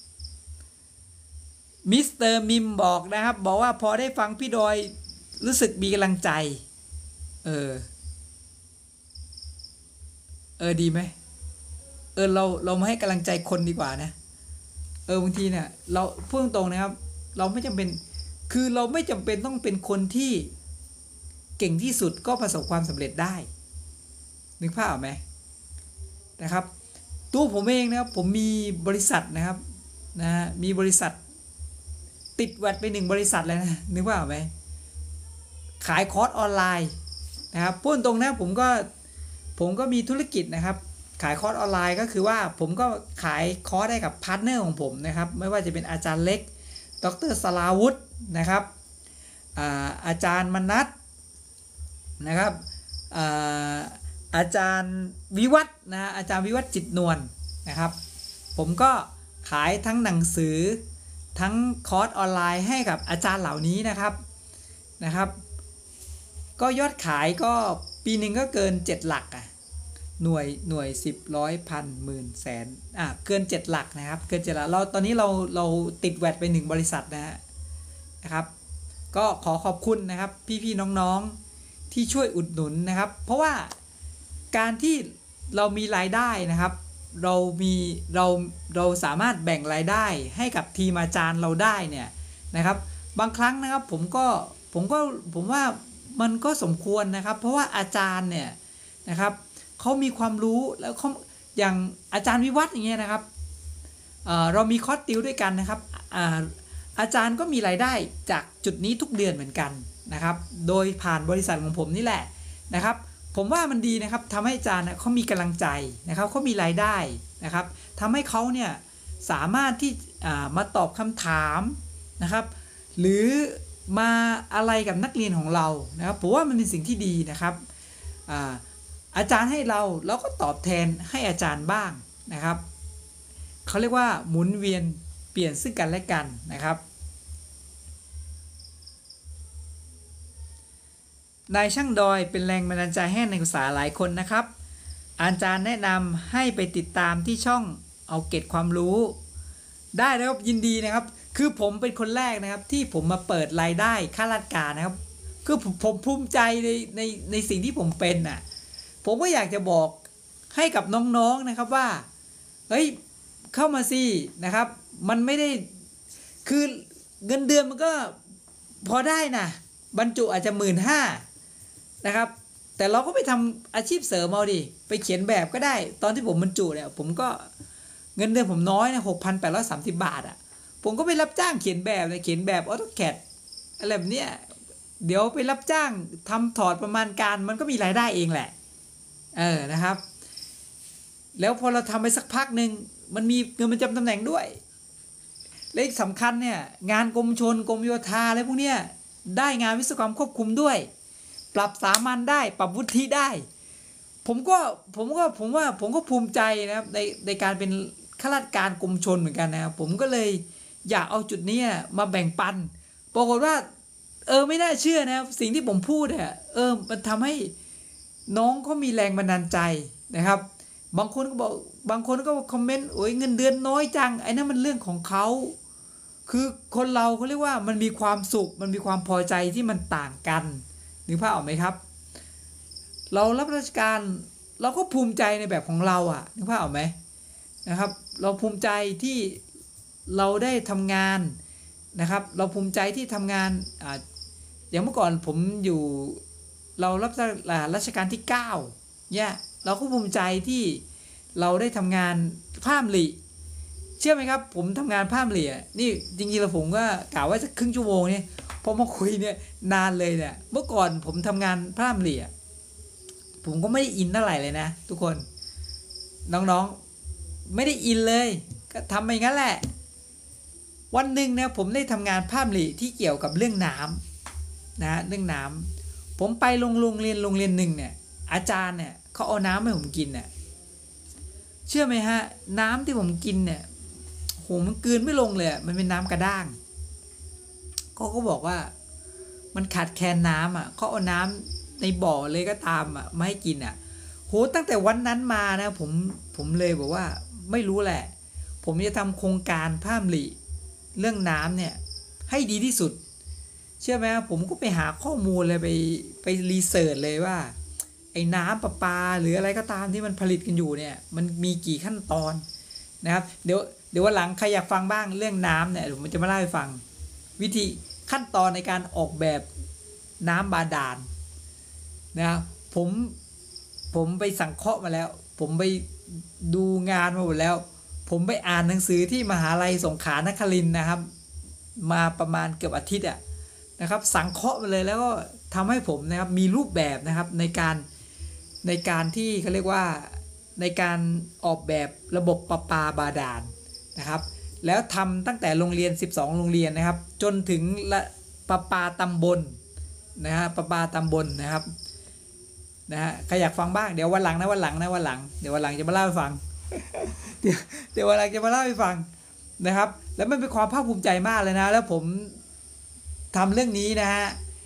มิสเตอร์มิมบอกนะครับบอกว่าพอได้ฟังพี่ดอยรู้สึกมีกำลังใจเออเออดีไหมเออเราเรามาให้กำลังใจคนดีกว่านะเออบางทีเนี่ยเราพูดตรงๆนะครับเราไม่จำเป็นคือเราไม่จำเป็นต้องเป็นคนที่เก่งที่สุดก็ประสบความสำเร็จได้นึกภาพออกไหมนะครับตัวผมเองนะครับผมมีบริษัทนะครับนะมีบริษัทติดแวดไปหนึ่งบริษัทเลยนะนึกภาพออกไหมขายคอร์สออนไลน์นะครับพูดตรงนะผมก็ผมก็มีธุรกิจนะครับขายคอร์สออนไลน์ก็คือว่าผมก็ขายคอร์สให้กับพาร์ทเนอร์ของผมนะครับไม่ว่าจะเป็นอาจารย์เล็กดร.สราวุธนะครับ อาอาจารย์มนัสนะครับ อาอาจารย์วิวัฒน์นะอาจารย์วิวัฒน์จิตนวลนะครับผมก็ขายทั้งหนังสือทั้งคอร์สออนไลน์ให้กับอาจารย์เหล่านี้นะครับนะครับก็ยอดขายก็ปีหนึ่งก็เกินเจ็ดหลักอ่ะหน่วยหน่วยสิบร้อยพันหมื่นแสนอ่ะเกินเจ็ดหลักนะครับเกินเจ็ดหลักเราตอนนี้เราเราติดแวดไปหนึ่งบริษัทนะฮะนะครับก็ขอขอบคุณนะครับพี่ๆน้องๆที่ช่วยอุดหนุนนะครับเพราะว่าการที่เรามีรายได้นะครับเรามีเราเราสามารถแบ่งรายได้ให้กับทีมอาจารย์เราได้เนี่ยนะครับบางครั้งนะครับผมก็ผมก็ผมว่ามันก็สมควรนะครับเพราะว่าอาจารย์เนี่ยนะครับเขามีความรู้แล้วเขาอย่างอาจารย์วิวัฒน์อย่างเงี้ยนะครับ เอ่อ เรามีคอร์สติวด้วยกันนะครับอ่าอาจารย์ก็มีรายได้จากจุดนี้ทุกเดือนเหมือนกันนะครับโดยผ่านบริษัทของผมนี่แหละนะครับผมว่ามันดีนะครับทำให้อาจารย์เขามีกำลังใจนะครับเขามีรายได้นะครับทำให้เขาเนี่ยสามารถที่มาตอบคำถามนะครับหรือมาอะไรกับนักเรียนของเรานะครับผมว่ามันเป็นสิ่งที่ดีนะครับอาอาจารย์ให้เราเราก็ตอบแทนให้อาจารย์บ้างนะครับเขาเรียกว่าหมุนเวียนเปลี่ยนซึ่งกันและกันนะครับนายช่างดอยเป็นแรงบันดาลใจให้นักศึกษาหลายคนนะครับอาจารย์แนะนำให้ไปติดตามที่ช่องเอาเก็บความรู้ได้นะครับยินดีนะครับคือผมเป็นคนแรกนะครับที่ผมมาเปิดรายได้ข้าราชการนะครับคือผมผมภูมิใจในในในสิ่งที่ผมเป็นน่ะผมก็อยากจะบอกให้กับน้องๆนะครับว่าเฮ้ยเข้ามาสินะครับมันไม่ได้คือเงินเดือนมันก็พอได้นะบรรจุอาจจะหมื่นห้านะครับแต่เราก็ไปทำอาชีพเสริมเอาดิไปเขียนแบบก็ได้ตอนที่ผมบรรจุเนี่ยผมก็เงินเดือนผมน้อยนะหกพันแปดร้อยสามสิบบาทอ่ะผมก็ไปรับจ้างเขียนแบบเลยเขียนแบบออโต้แคดอะไรแบบเนี้ยเดี๋ยวไปรับจ้างทำถอดประมาณการมันก็มีรายได้เองแหละเออนะครับแล้วพอเราทำไปสักพักหนึ่งมันมีเงินประจำตำแหน่งด้วยและอีกสำคัญเนี่ยงานกรมชลกรมโยธาอะไรพวกเนี้ยได้งานวิศวกรรมควบคุมด้วยปรับสามัญได้ปรับวุฒิได้ผมก็ผมก็ผมว่าผมก็ภูมิใจนะครับในในการเป็นข้าราชการกรมชลเหมือนกันนะครับผมก็เลยอยากเอาจุดนี้มาแบ่งปันปรากฏว่าเออไม่น่าเชื่อนะสิ่งที่ผมพูดเนี่ยเออมันทำให้น้องเขามีแรงบันดาลใจนะครับบางคนก็บอกบางคนก็คอมเมนต์โอ้ยเงินเดือนน้อยจังไอ้นั่นมันเรื่องของเขาคือคนเราเขาเรียกว่ามันมีความสุขมันมีความพอใจที่มันต่างกันนึกภาพออกไหมครับเรารับราชการเราก็ภูมิใจในแบบของเราอ่ะนึกภาพออกไหมนะครับเราภูมิใจที่เราได้ทำงานนะครับเราภูมิใจที่ทำงานอ่าอย่างเมื่อก่อนผมอยู่เรารับราชการที่เก้าเนี่ยเราก็ภูมิใจที่เราได้ทำงานผ้ามหลีเชื่อไหมครับผมทำงานผ้ามหลีนี่จริงๆแล้วผมก็กล่าวว่าจะครึ่งชั่วโมงเนี่ยพอมาคุยเนี่ยนานเลยเนี่ยเมื่อก่อนผมทำงานผ้ามหลีผมก็ไม่ได้อินเท่าไหร่เลยนะทุกคนน้องๆไม่ได้อินเลยก็ทำไปงั้นแหละวันหนึ่งนะผมได้ทำงานผ้ามหลีที่เกี่ยวกับเรื่องน้ำนะเรื่องน้ำผมไปโรงเรียนโรงเรียนหนึ่งเนี่ยอาจารย์เนี่ยเขาเอาน้ำให้ผมกินเนี่ยเชื่อไหมฮะน้ำที่ผมกินเนี่ยโหมันกลืนไม่ลงเลยมันเป็นน้ำกระด้างเขาก็บอกว่ามันขาดแคลนน้ำอ่ะเขาเอาน้ำในบ่อเลยก็ตามอ่ะมาให้กินอ่ะโหตั้งแต่วันนั้นมานะผมผมเลยบอกว่าไม่รู้แหละผมจะทำโครงการผ้ามหลีเรื่องน้ำเนี่ยให้ดีที่สุดเชื่อไหมผมก็ไปหาข้อมูลเลยไปไปรีเสิร์ชเลยว่าไอ้น้ำประปาหรืออะไรก็ตามที่มันผลิตกันอยู่เนี่ยมันมีกี่ขั้นตอนนะครับเดี๋ยวเดี๋ยววันหลังใครอยากฟังบ้างเรื่องน้ำเนี่ยผมจะมาเล่าให้ฟังวิธีขั้นตอนในการออกแบบน้ำบาดาลนะครับผมผมไปสังเคราะห์มาแล้วผมไปดูงานมาหมดแล้วผมไปอ่านหนังสือที่มหาลัยสงขลานครินทร์นะครับมาประมาณเกือบอาทิตย์อะนะครับสังเคราะห์มาเลยแล้วก็ทำให้ผมนะครับมีรูปแบบนะครับในการในการที่เขาเรียกว่าในการออกแบบระบบประปาบาดาลนะครับแล้วทำตั้งแต่โรงเรียนสิบสองโรงเรียนนะครับจนถึงประปาตำบลนะฮะประปาตำบลนะครับนะฮะใครอยากฟังบ้างเดี๋ยววันหลังนะวันหลังนะวันหลังเดี๋ยววันหลังจะมาเล่าให้ฟังเดี๋ยวเดี๋ยววันหลังจะมาเล่าให้ฟังนะครับแล้วมันเป็นความภาคภูมิใจมากเลยนะแล้วผมทำเรื่องนี้นะฮะ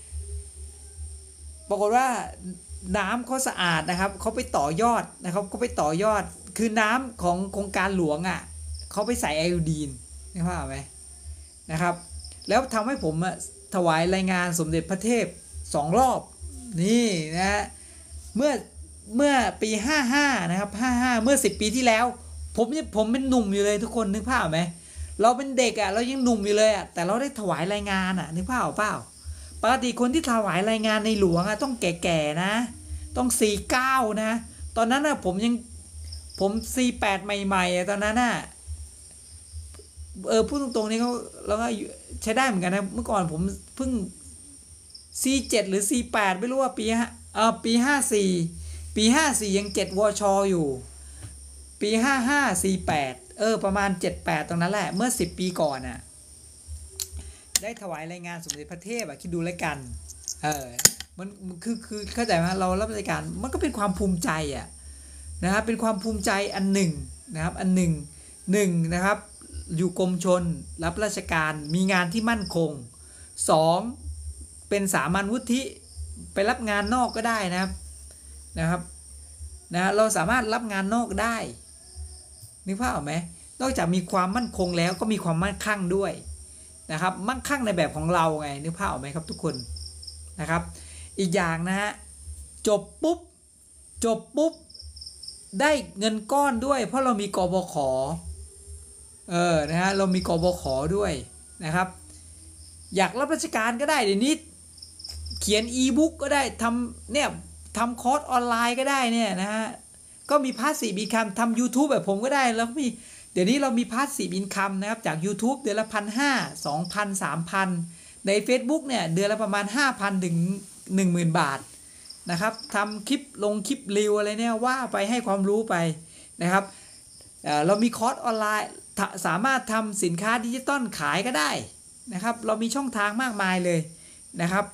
ปรากฏว่าน้ำเขาสะอาดนะครับเขาไปต่อยอดนะครับเขาไปต่อยอดคือน้ำของโครงการหลวงอ่ะเขาไปใส่ไอโอดีนนี่ว่าไหมนะครับแล้วทำให้ผมถวายรายงานสมเด็จพระเทพสองรอบนี่นะฮะเมื่อเมื่อปีห้าห้านะครับห้าห้าเมื่อสิบปีที่แล้วผมผมเป็นหนุ่มอยู่เลยทุกคนนึกภาพไหมเราเป็นเด็กอ่ะเรายังหนุ่มอยู่เลยอ่ะแต่เราได้ถวายรายงานอ่ะนึกภาพเปล่าปกติคนที่ถวายรายงานในหลวงอ่ะต้องแก่ๆนะต้องสี่เก้านะตอนนั้นอ่ะผมยังผมสี่แปดใหม่ๆอ่ะตอนนั้นอ่ะเออพูดตรงๆนี่เขาเราก็ใช้ได้เหมือนกันนะเมื่อก่อนผมเพิ่งสี่เจ็ดหรือสี่แปดไม่รู้ว่าปีฮะเออปีห้าสี่ปีห้าสี่ยังเจ็ดวชอยู่ปีห้าห้าสี่แปดเออประมาณเจ็ดแปดตรงนั้นแหละเมื่อสิบปีก่อนน่ะได้ถวายรายงานสมเด็จพระเทพอ่ะคิดดูแล้วกันเออมันคือคือเข้าใจไหมเรารับราชการมันก็เป็นความภูมิใจอ่ะนะครับเป็นความภูมิใจอันหนึ่งนะครับอันหนึ่งหนึ่งนะครับอยู่กรมชลรับราชการมีงานที่มั่นคงสองเป็นสามัญวุฒิไปรับงานนอกก็ได้นะครับนะครับนะเราสามารถรับงานนอกได้นึกภาพออกไหมนอกจากมีความมั่นคงแล้วก็มีความมั่นคั่งด้วยนะครับมั่นคั่งในแบบของเราไงนึกภาพออกไหมครับทุกคนนะครับอีกอย่างนะฮะจบปุ๊บจบปุ๊บได้เงินก้อนด้วยเพราะเรามีกบข.เออนะฮะเรามีกบข.ด้วยนะครับอยากรับราชการก็ได้เดี๋ยวนี้เขียนอีบุ๊กก็ได้ทำเนี่ยทำคอร์สออนไลน์ก็ได้เนี่ยนะฮะก็มีพาสซีฟอินคัมทำ YouTube แบบผมก็ได้แล้วก็มีเดี๋ยวนี้เรามีพาสซีฟอินคัมนะครับจาก YouTube เดือนละ หนึ่งพันห้าร้อย สองพัน สามพัน ใน Facebook เนี่ยเดือนละประมาณ ห้าพัน ถึง หนึ่งหมื่น บาทนะครับทำคลิปลงคลิปรีวอะไรเนี่ยว่าไปให้ความรู้ไปนะครับเอ่อเรามีคอร์สออนไลน์สามารถทำสินค้าดิจิตอลขายก็ได้นะครับเรามีช่องทางมากมายเลยนะครับ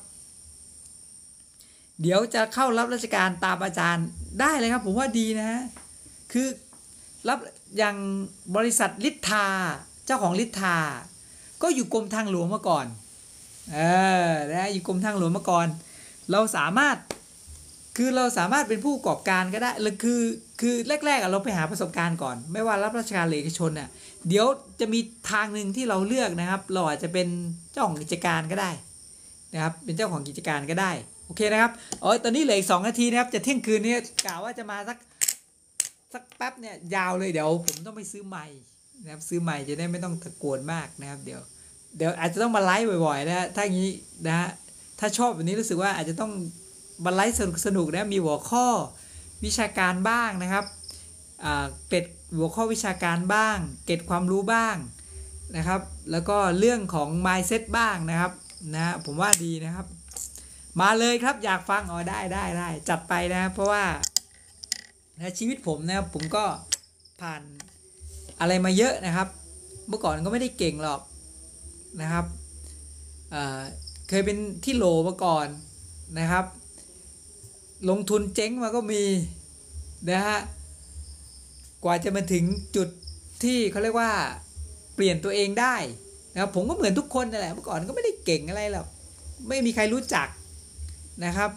เดี๋ยวจะเข้ารับราชการตามอาจารย์ได้เลยครับผมว่าดีนะฮะคือรับอย่างบริษัทลิทธาเจ้าของลิทธาก็อยู่กรมทางหลวงมาก่อนเออนะอยู่กรมทางหลวงมาก่อนเราสามารถคือเราสามารถเป็นผู้ประกอบการก็ได้หรือคือคือแรกๆเราไปหาประสบการณ์ก่อนไม่ว่ารับราชการหรือเอกชนน่ะเดี๋ยวจะมีทางหนึ่งที่เราเลือกนะครับเราอาจจะเป็นเจ้าของกิจการก็ได้นะครับเป็นเจ้าของกิจการก็ได้โอเคนะครับอ๋อตอนนี้เหลืออีกสองนาทีนะครับจะเที่ยงคืนนี้กะว่าจะมาสักสักแป๊บเนี่ยยาวเลยเดี๋ยวผมต้องไปซื้อไมค์นะครับซื้อไมค์จะได้ไม่ต้องตะโกนมากนะครับเดี๋ยวเดี๋ยวอาจจะต้องมาไลฟ์บ่อยๆนะถ้าอย่างนี้นะฮะถ้าชอบแบบนี้รู้สึกว่าอาจจะต้องมาไลฟ์สนุกๆนะมีหัวข้อวิชาการบ้างนะครับเกร็ดหัวข้อวิชาการบ้างเกร็ดความรู้บ้างนะครับแล้วก็เรื่องของ mindset บ้างนะครับนะผมว่าดีนะครับมาเลยครับอยากฟังอ๋อได้ได้ได้จัดไปนะเพราะว่านะชีวิตผมนะครับผมก็ผ่านอะไรมาเยอะนะครับเมื่อก่อนก็ไม่ได้เก่งหรอกนะครับเอ่อเคยเป็นที่โหลมาก่อนนะครับลงทุนเจ๊งมาก็มีนะฮะกว่าจะมาถึงจุดที่เขาเรียกว่าเปลี่ยนตัวเองได้นะครับผมก็เหมือนทุกคนนั่นแหละเมื่อก่อนก็ไม่ได้เก่งอะไรหรอกไม่มีใครรู้จักนะครับ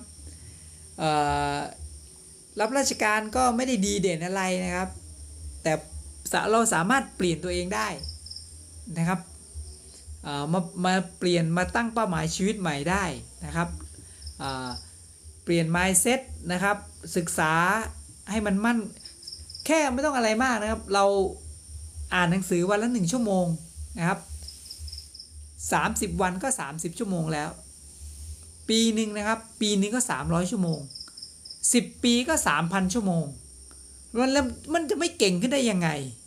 รับราชการก็ไม่ได้ดีเด่นอะไรนะครับแต่เราสามารถเปลี่ยนตัวเองได้นะครับมามาเปลี่ยนมาตั้งเป้าหมายชีวิตใหม่ได้นะครับเปลี่ยน mindset นะครับศึกษาให้มันมั่นแค่ไม่ต้องอะไรมากนะครับเราอ่านหนังสือวันละหนึ่งชั่วโมงนะครับสามสิบวันก็สามสิบชั่วโมงแล้วปีหนึ่งนะครับปีนึงก็สามร้อยชั่วโมงสิบปีก็ สามพัน ชั่วโมงแล้วมันจะไม่เก่งขึ้นได้ยังไง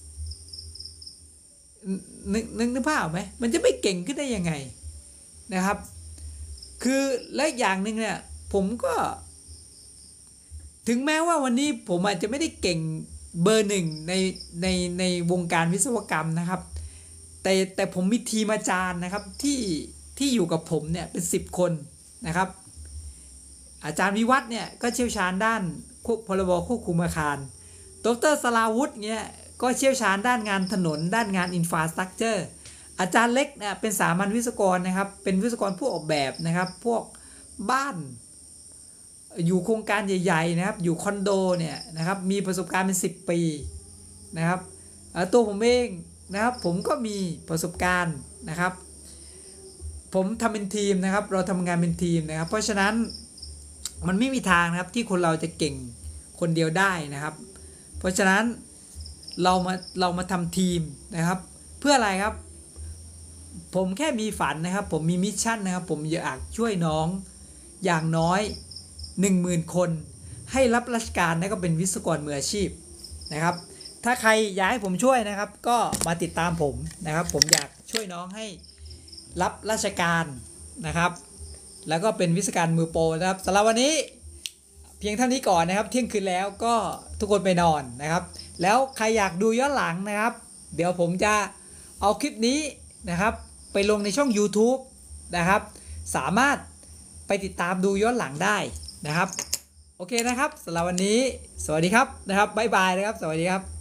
นึกนึกนึกภาพไหมมันจะไม่เก่งขึ้นได้ยังไงนะครับคือและอย่างหนึ่งเนี่ยผมก็ถึงแม้ว่าวันนี้ผมอาจจะไม่ได้เก่งเบอร์หนึ่งในในในวงการวิศวกรรมนะครับแต่แต่ผมมีทีมอาจารย์นะครับที่ที่อยู่กับผมเนี่ยเป็นสิบคนนะครับอาจารย์วิวัฒน์เนี่ยก็เชี่ยวชาญด้านพรบควบคุมอาคารดร.สราวุธเนี่ยก็เชี่ยวชาญด้านงานถนนด้านงานอินฟราสตรัคเจอร์อาจารย์เล็กเนี่ยเป็นสามัญวิศวกรนะครับเป็นวิศวกรผู้ออกแบบนะครับพวกบ้านอยู่โครงการใหญ่ๆนะครับอยู่คอนโดเนี่ยนะครับมีประสบการณ์เป็นสิบปีนะครับตัวผมเองนะครับผมก็มีประสบการณ์นะครับผมทำเป็นทีมนะครับเราทำงานเป็นทีมนะครับเพราะฉะนั้นมันไม่มีทางนะครับที่คนเราจะเก่งคนเดียวได้นะครับเพราะฉะนั้นเรามาเรามาทำทีมนะครับเพื่ออะไรครับผมแค่มีฝันนะครับผมมีมิชชั่นนะครับผมอยากช่วยน้องอย่างน้อย หนึ่งหมื่น คนให้รับราชการและก็เป็นวิศวกรมืออาชีพนะครับถ้าใครอยากให้ผมช่วยนะครับก็มาติดตามผมนะครับผมอยากช่วยน้องให้รับราชการนะครับแล้วก็เป็นวิศวกรมือโปรนะครับสำหรับวันนี้เพียงเท่านี้ก่อนนะครับเที่ยงคืนแล้วก็ทุกคนไปนอนนะครับแล้วใครอยากดูย้อนหลังนะครับเดี๋ยวผมจะเอาคลิปนี้นะครับไปลงในช่อง YouTube นะครับสามารถไปติดตามดูย้อนหลังได้นะครับโอเคนะครับสำหรับวันนี้สวัสดีครับนะครับบ๊ายบายนะครับสวัสดีครับ